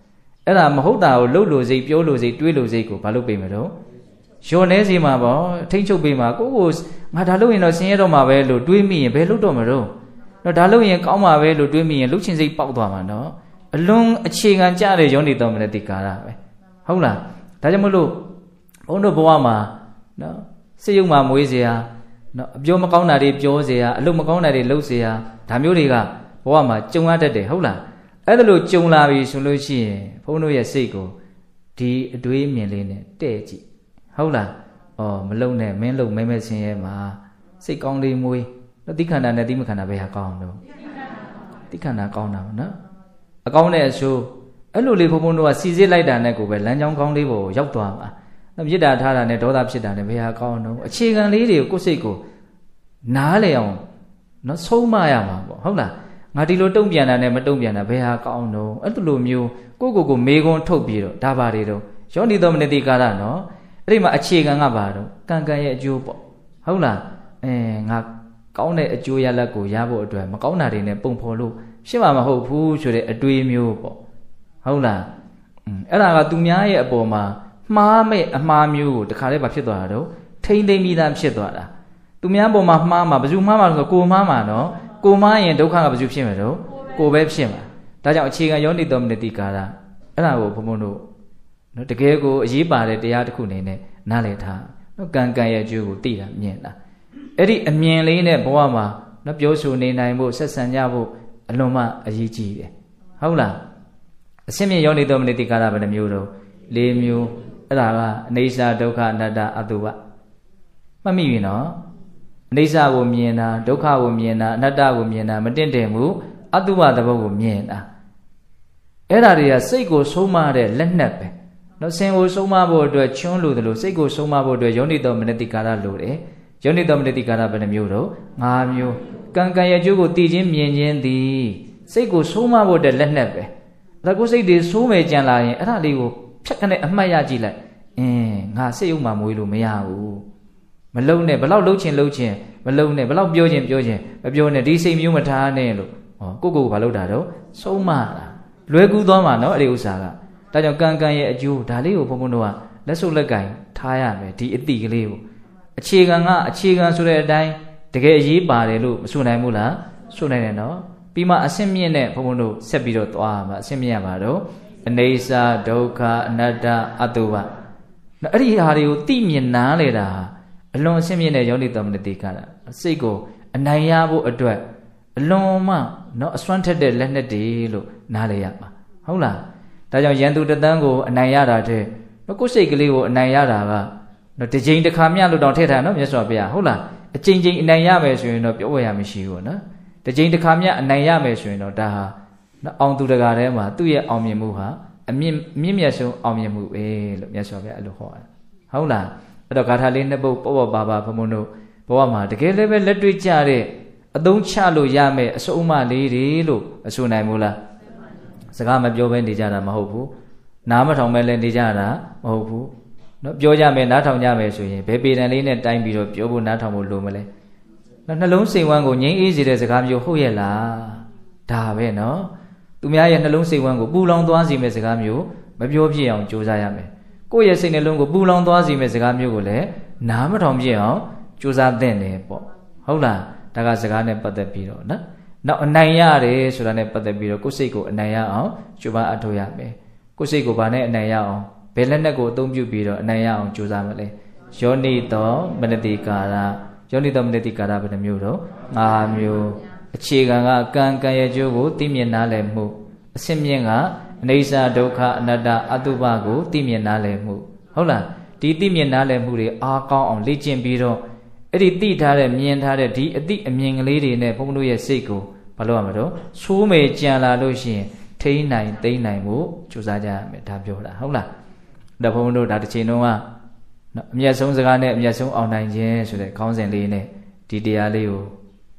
အဲ့ဒါမဟုတ်တာကိုလှုပ်လို့စိတ်ပြောလို့စိတ်တွေးလို့စိတ်ကိုဘာလုပ်ပေးမလို့ရောနေစီမှာပေါ့ထိမ့်ချုပ်ပေးမှာကိုငါဒါလုပ်ရင်တော့ဆင်းရဲတော့မှာပဲလို့တွေးမိရင်ဘယ်လုပ်တော့မလို့တော့ဒါလုပ်ရင်ကောင်းမှာပဲလို့တွေးမိရင်လှုပ်ချင်စိတ်ပေါက်သွားမှာနော်အလွန်အခြေခံကြတဲ့ယောနိတော်မနတိကာရပဲဟုတ်လားဒါကြောင့်မလို့ဘုန်းတို့ဘဝမှာနော်စိတ်ယုံမှမွေးเสียနော်အပြောမကောင်းတာတွေပြောเสียအလုပ်မကောင်းတာတွေလုပ်เสียဒါမျိုးတွေကဘဝမှာကြုံရတတ်တယ်ဟုတ်လားအဲ့ဒါလို့ကြုံလာပြီဆိုလို့ရှိရင်ဘုန်းတို့ရဲ့စိတ်ကိုဒီအတွေးမြင်လေးနဲ့တဲ့ကြည့်ဟုတ်လားမလုံနဲ့မင်းလုံမဲမဲဆင်းရဲမှာစိတ်ကောင်းလေးမွေးတော့တိခန္ဓာနဲ့တိမခန္ဓာဘယ်ဟာကောင်းလို့တိခန္ဓာကောင်းတာပေါ့နော်အကောင်းတဲ့အဆိုးအဲ့လိုလေးဘုံဘုံတို့ကစီစစ်လိုက်တာနဲ့ကိုပဲလမ်းကြောင်းကောင်းလေးပေါ်ရောက်သွားမှာမေတ္တာထားတာနဲ့ဒေါသဖြစ်တာနဲ့ဘယ်ဟာကောင်းတော့အခြေခံလေးတွေကိုကိုယ်စိတ်ကိုနားလေအောင်နော်ဆုံးမရမှာပေါ့ဟုတ်လားငါဒီလိုတုံ့ပြန်တာနဲ့မတုံ့ပြန်တာဘယ်ဟာကောင်းတော့အဲ့လိုမျိုးကိုမေခွန်းထုတ်ပြီးတော့ဒါပါတွေတော့ယောနိသောမနတိကာရနော်အဲ့ဒီမှာအခြေခံကပါတော့ကံရဲ့အကျိုးပေါ့ဟုတ်လားငါကောင်းတဲ့အကျိုးရလဒ်ကိုရဖို့အတွက်မကောင်းတာတွေနဲ့ပုံဖော်လို့ဖြစ်မှာမဟုတ်ဘူးဆိုတဲ့အတွေးမျိုးပေါ့ဟုတ်လားအဲ့ဒါကသူများရဲ့အပေါ်မှာမှားမဲ့အမှားမျိုးကိုတခါတည်းဖြစ်သွားတာတော့ထိမ့်သိမ့်မိသားဖြစ်သွားတာသူများပေါ်မှာမှားမှာဘယ်သူမှားမှာလဲဆိုကိုမှားမှာနော်ကိုမှားရင်ဒုက္ခကဘယ်သူဖြစ်မှာတော့ကိုပဲဖြစ်မှာဒါကြောင့်အခြေခံယောနိတော်မနတိကာရအဲ့ဒါကိုဘုံဘုံတို့နော်တကယ်ကိုအရေးပါတဲ့တရားတစ်ခုအနေနဲ့နားလည်ထားနော်ကံရဲ့အကျိုးကိုသိတာမြင်တာအဲ့ဒီအမြင်လေးနဲ့ဘဝမှာနော်ပြောဆိုနေနိုင်ဖို့ဆက်ဆံကြဖို့အလွန်မှအရေးကြီးတယ်ဟုတ်လားအရှင်းမြင်ယောနိတော်မနတိကာရဘယ်နှမျိုးတော့၄မျိုးအဲ့ဒါကအနေစာဒုက္ခအနတ္တအတုပမှတ်မိပြီနော်အနေစာကိုမြင်တာဒုက္ခကိုမြင်တာအနတ္တကိုမြင်တာမတင့်တယ်မှုအတုပသဘောကိုမြင်တာအဲ့ဒါတွေကစိတ်ကိုဆုံးမတဲ့လက်နက်ပဲနော်စင်ကိုဆုံးမဖို့အတွက်ချွန်းလို့တယ်လို့စိတ်ကိုဆုံးမဖို့အတွက်ယောနိတော်မနတိကာရလို့တယ်ယောနိတော်မနတိကာရဘယ်နှမျိုးတော့၅မျိုးကံရဲ့အကျိုးကိုသိချင်းမြင်ချင်းသည်စိတ်ကိုဆုံးမဖို့အတွက်လက်နက်ပဲဒါကိုစိတ်တွေဆိုးမယ်ကြံလာရင်အဲ့ဒါလေးကိုဖြတ်ခနဲ့အမှတ်ရကြည့်လိုက်ငါစိတ်ဥမှမွေးလို့မရဘူးမလုံနဲ့ဘလောက်လှုပ်ချင်မလုံနဲ့ဘလောက်ပြောချင်မပြောနဲ့ဒီစိတ်မျိုးမထားနဲ့လို့ကိုဘာလုပ်တာတော့ဆုံးမတာလွယ်ကူသွားမှာနော်အဲ့ဒီဥစ္စာကဒါကြောင့်ကံရဲ့အကျိုးဒါလေးကိုဘုံဘုံတို့ကလက်စုပ်လက်ကင်ထားရမယ်ဒီအတိကလေးကိုအခြေခံဆိုတဲ့အတိုင်းတကယ်အရေးပါတယ်လို့မဆိုနိုင်ဘူးလားဆိုနိုင်တယ်နော်ပြီးမှအစင်းမြင့်နဲ့ဘုံဘုံတို့ဆက်ပြီးတော့သွားမှာအစင်းမြင့်ရမှာတော့အနေစာဒုက္ခအနတ္တအတုပအဲ့ဒီဟာတွေကိုသိမြင်နားလေတာအလွန်အစင်းမြင့်တဲ့ယောနိတော်မနတိကာရစိတ်ကိုအနိုင်ရဖို့အတွက်အလွန်မှနော်အစွမ်းထက်တဲ့လက်နက်တွေလို့နားလေရမှာဟုတ်လားဒါကြောင့်ရန်သူတသန်းကိုအနိုင်ရတာတဲ့ကိုယ်စိတ်ကလေးကိုအနိုင်ရတာကနော်တစ်ချိန်တစ်ခါမျှလို့တောင်ထည့်ထားနော်မြတ်စွာဘုရားဟုတ်လားအချိန်အနိုင်ရမယ်ဆိုရင်တော့ပြောဝဲရမရှိဘူးနော်တစ်ချိန်တစ်ခါမျှအနိုင်ရမယ်ဆိုရင်တော့ဒါဟာနော်အောင်သူတကာထဲမှာသူ့ရဲ့အောင်မြင်မှုဟာအမြင့်မြတ်ဆုံးအောင်မြင်မှုပဲလို့မြတ်စွာဘုရားအဲ့လိုဟောတာဟုတ်လားအဲ့တော့ဂါထာလေးနှစ်ပုဒ်ပေါ့ပါဘုံဘုံတို့ဘဝမှာတကယ်လည်းပဲလက်တွေ့ကြတဲ့အသုံးချလို့ရမယ်အစုံအမလေးတွေလို့အဆိုနိုင်မို့လားစကားမပြောဘဲနေကြတာမဟုတ်ဘူးနားမထောင်ပဲလည်းနေကြတာမဟုတ်ဘူးနော်ပြောကြမယ်နားထောင်ကြမယ်ဆိုရင်ဘယ်ပေတံလေးနဲ့တိုင်းပြီးတော့ပြောဖို့နားထောင်ဖို့လိုမလဲနှလုံးစိတ်ဝမ်းကိုငြိမ်းအေးစေတဲ့စကားမျိုးဟုတ်ရဲ့လားဒါပဲနော်သူများရဲ့နှလုံးစိတ်ဝမ်းကိုပူလောင်သွားစေမယ့်စကားမျိုးမပြောပြအောင်ကြိုးစားရမယ်ကိုယ့်ရဲ့စိတ်နှလုံးကိုပူလောင်သွားစေမယ့်စကားမျိုးကိုလည်းနားမထောင်ပြအောင်ကြိုးစားသင့်တယ်ပေါ့ဟုတ်လားဒါကစကားနဲ့ပတ်သက်ပြီးတော့နော်နောက်အနိုင်ရတယ်ဆိုတာနဲ့ပတ်သက်ပြီးတော့ကိုယ်စိတ်ကိုအနိုင်ရအောင်ကြိုးပမ်းအထောက်ရမယ်ကိုယ်စိတ်ကိုဗာနဲ့အနိုင်ရအောင်ဘယ်လက်နက်ကိုအသုံးပြုပြီးတော့အနိုင်ရအောင်ကြိုးစားမလဲယောနိတော်မနတိကာရယောနိတော်မနတိကာရဘယ်နှမျိုးတော့၅မျိုးအခြေခံကကံရဲ့အကျိုးကိုသိမြင်နားလည်မှုအစစ်မြင့်ကအနေစာဒုက္ခအနတ္တအတုပကိုသိမြင်နားလည်မှုဟုတ်လားဒီသိမြင်နားလည်မှုတွေအားကောင်းအောင်လေ့ကျင့်ပြီးတော့အဲ့ဒီသိထားတဲ့မြင်ထားတဲ့ဒီအသိအမြင်ကလေးတွေနဲ့ဘုန်းဘုန်းတို့ရဲ့စိတ်ကိုဘာလို့ရမှာတော့ဆိုးမယ်ကြံလာလို့ရှိရင်ထိန်းနိုင်သိမ်းနိုင်ဖို့ကြိုးစားကြရမယ်ဒါပြောတာဟုတ်လားဒါဘုန်းဘုန်းတို့ဒါတစ်ချိန်လုံးကအမျက်ဆုံးစကားနဲ့အမျက်ဆုံးအောင်နိုင်ခြင်းဆိုတဲ့ခေါင်းစဉ်လေးနဲ့ဒီတရားလေးကို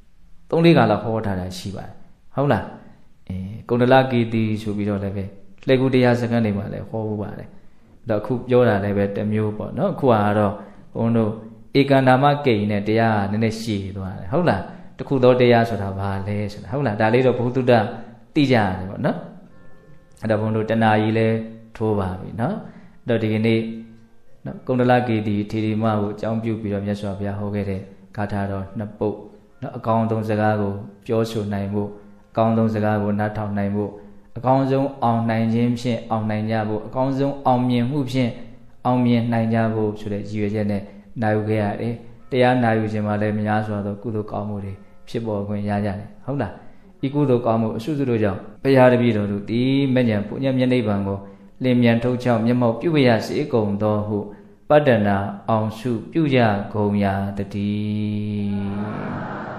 3-4ခါလောက်ဟောထားတာရှိပါတယ်ဟုတ်လားကုန္ဒလကီတိဆိုပြီးတော့လည်းပဲလှည့်ကူတရားစကားတွေမှာလည်းဟောဖို့ပါတယ်တော့အခုပြောတာလည်းပဲတစ်မျိုးပေါ့နော်အခုကတော့ဘုန်းတို့ဧကန္တာမကိန်းနဲ့တရားကနည်းနည်းရှည်သွားတယ်ဟုတ်လားတခုသောတရားဆိုတာဘာလဲဆိုတာဟုတ်လားဒါလေးတော့ဘုသူတ္တသိကြရတယ်ပေါ့နော်အဲ့တော့ဘုန်းတို့တဏှာကြီးလဲထိုးပါပြီနော်တော့ဒီကနေ့နော်ကုန္ဒလကေတီထေရီမကိုအကြောင်းပြုပြီးတော့မြတ်စွာဘုရားဟောခဲ့တဲ့ဂါထာတော်နှစ်ပုဒ်နော်အကောင်းဆုံးစကားကိုပြောဆိုနိုင်ဖို့အကောင်းဆုံးစကားကိုနားထောင်နိုင်ဖို့အကောင်းဆုံးအောင်နိုင်ခြင်းဖြင့်အောင်နိုင်ကြဖို့အကောင်းဆုံးအောင်မြင်မှုဖြင့်အောင်မြင်နိုင်ကြဖို့ဆိုတဲ့ရည်ရွယ်ချက်နဲ့နာယူခဲ့ရတယ်တရားနာယူခြင်းမှာလည်းများစွာသောကုသိုလ်ကောင်းမှုတွေဖြစ်ပေါ်ခွင့်ရကြတယ်ဟုတ်လားဤကုသိုလ်ကောင်းမှုအစွတ်စွတ်တို့ကြောင့်ဘုရားတပည့်တော်တို့ဒီမဉ္ဇဉ်ပုညမျက်နှိပ်ပံကိုလင်းမြန်ထုတ်ချောက်မျက်မှောက်ပြုဝရစေကုန်သောဟုပတ္တနာအောင်စုပြုကြကုန်ရာတည်း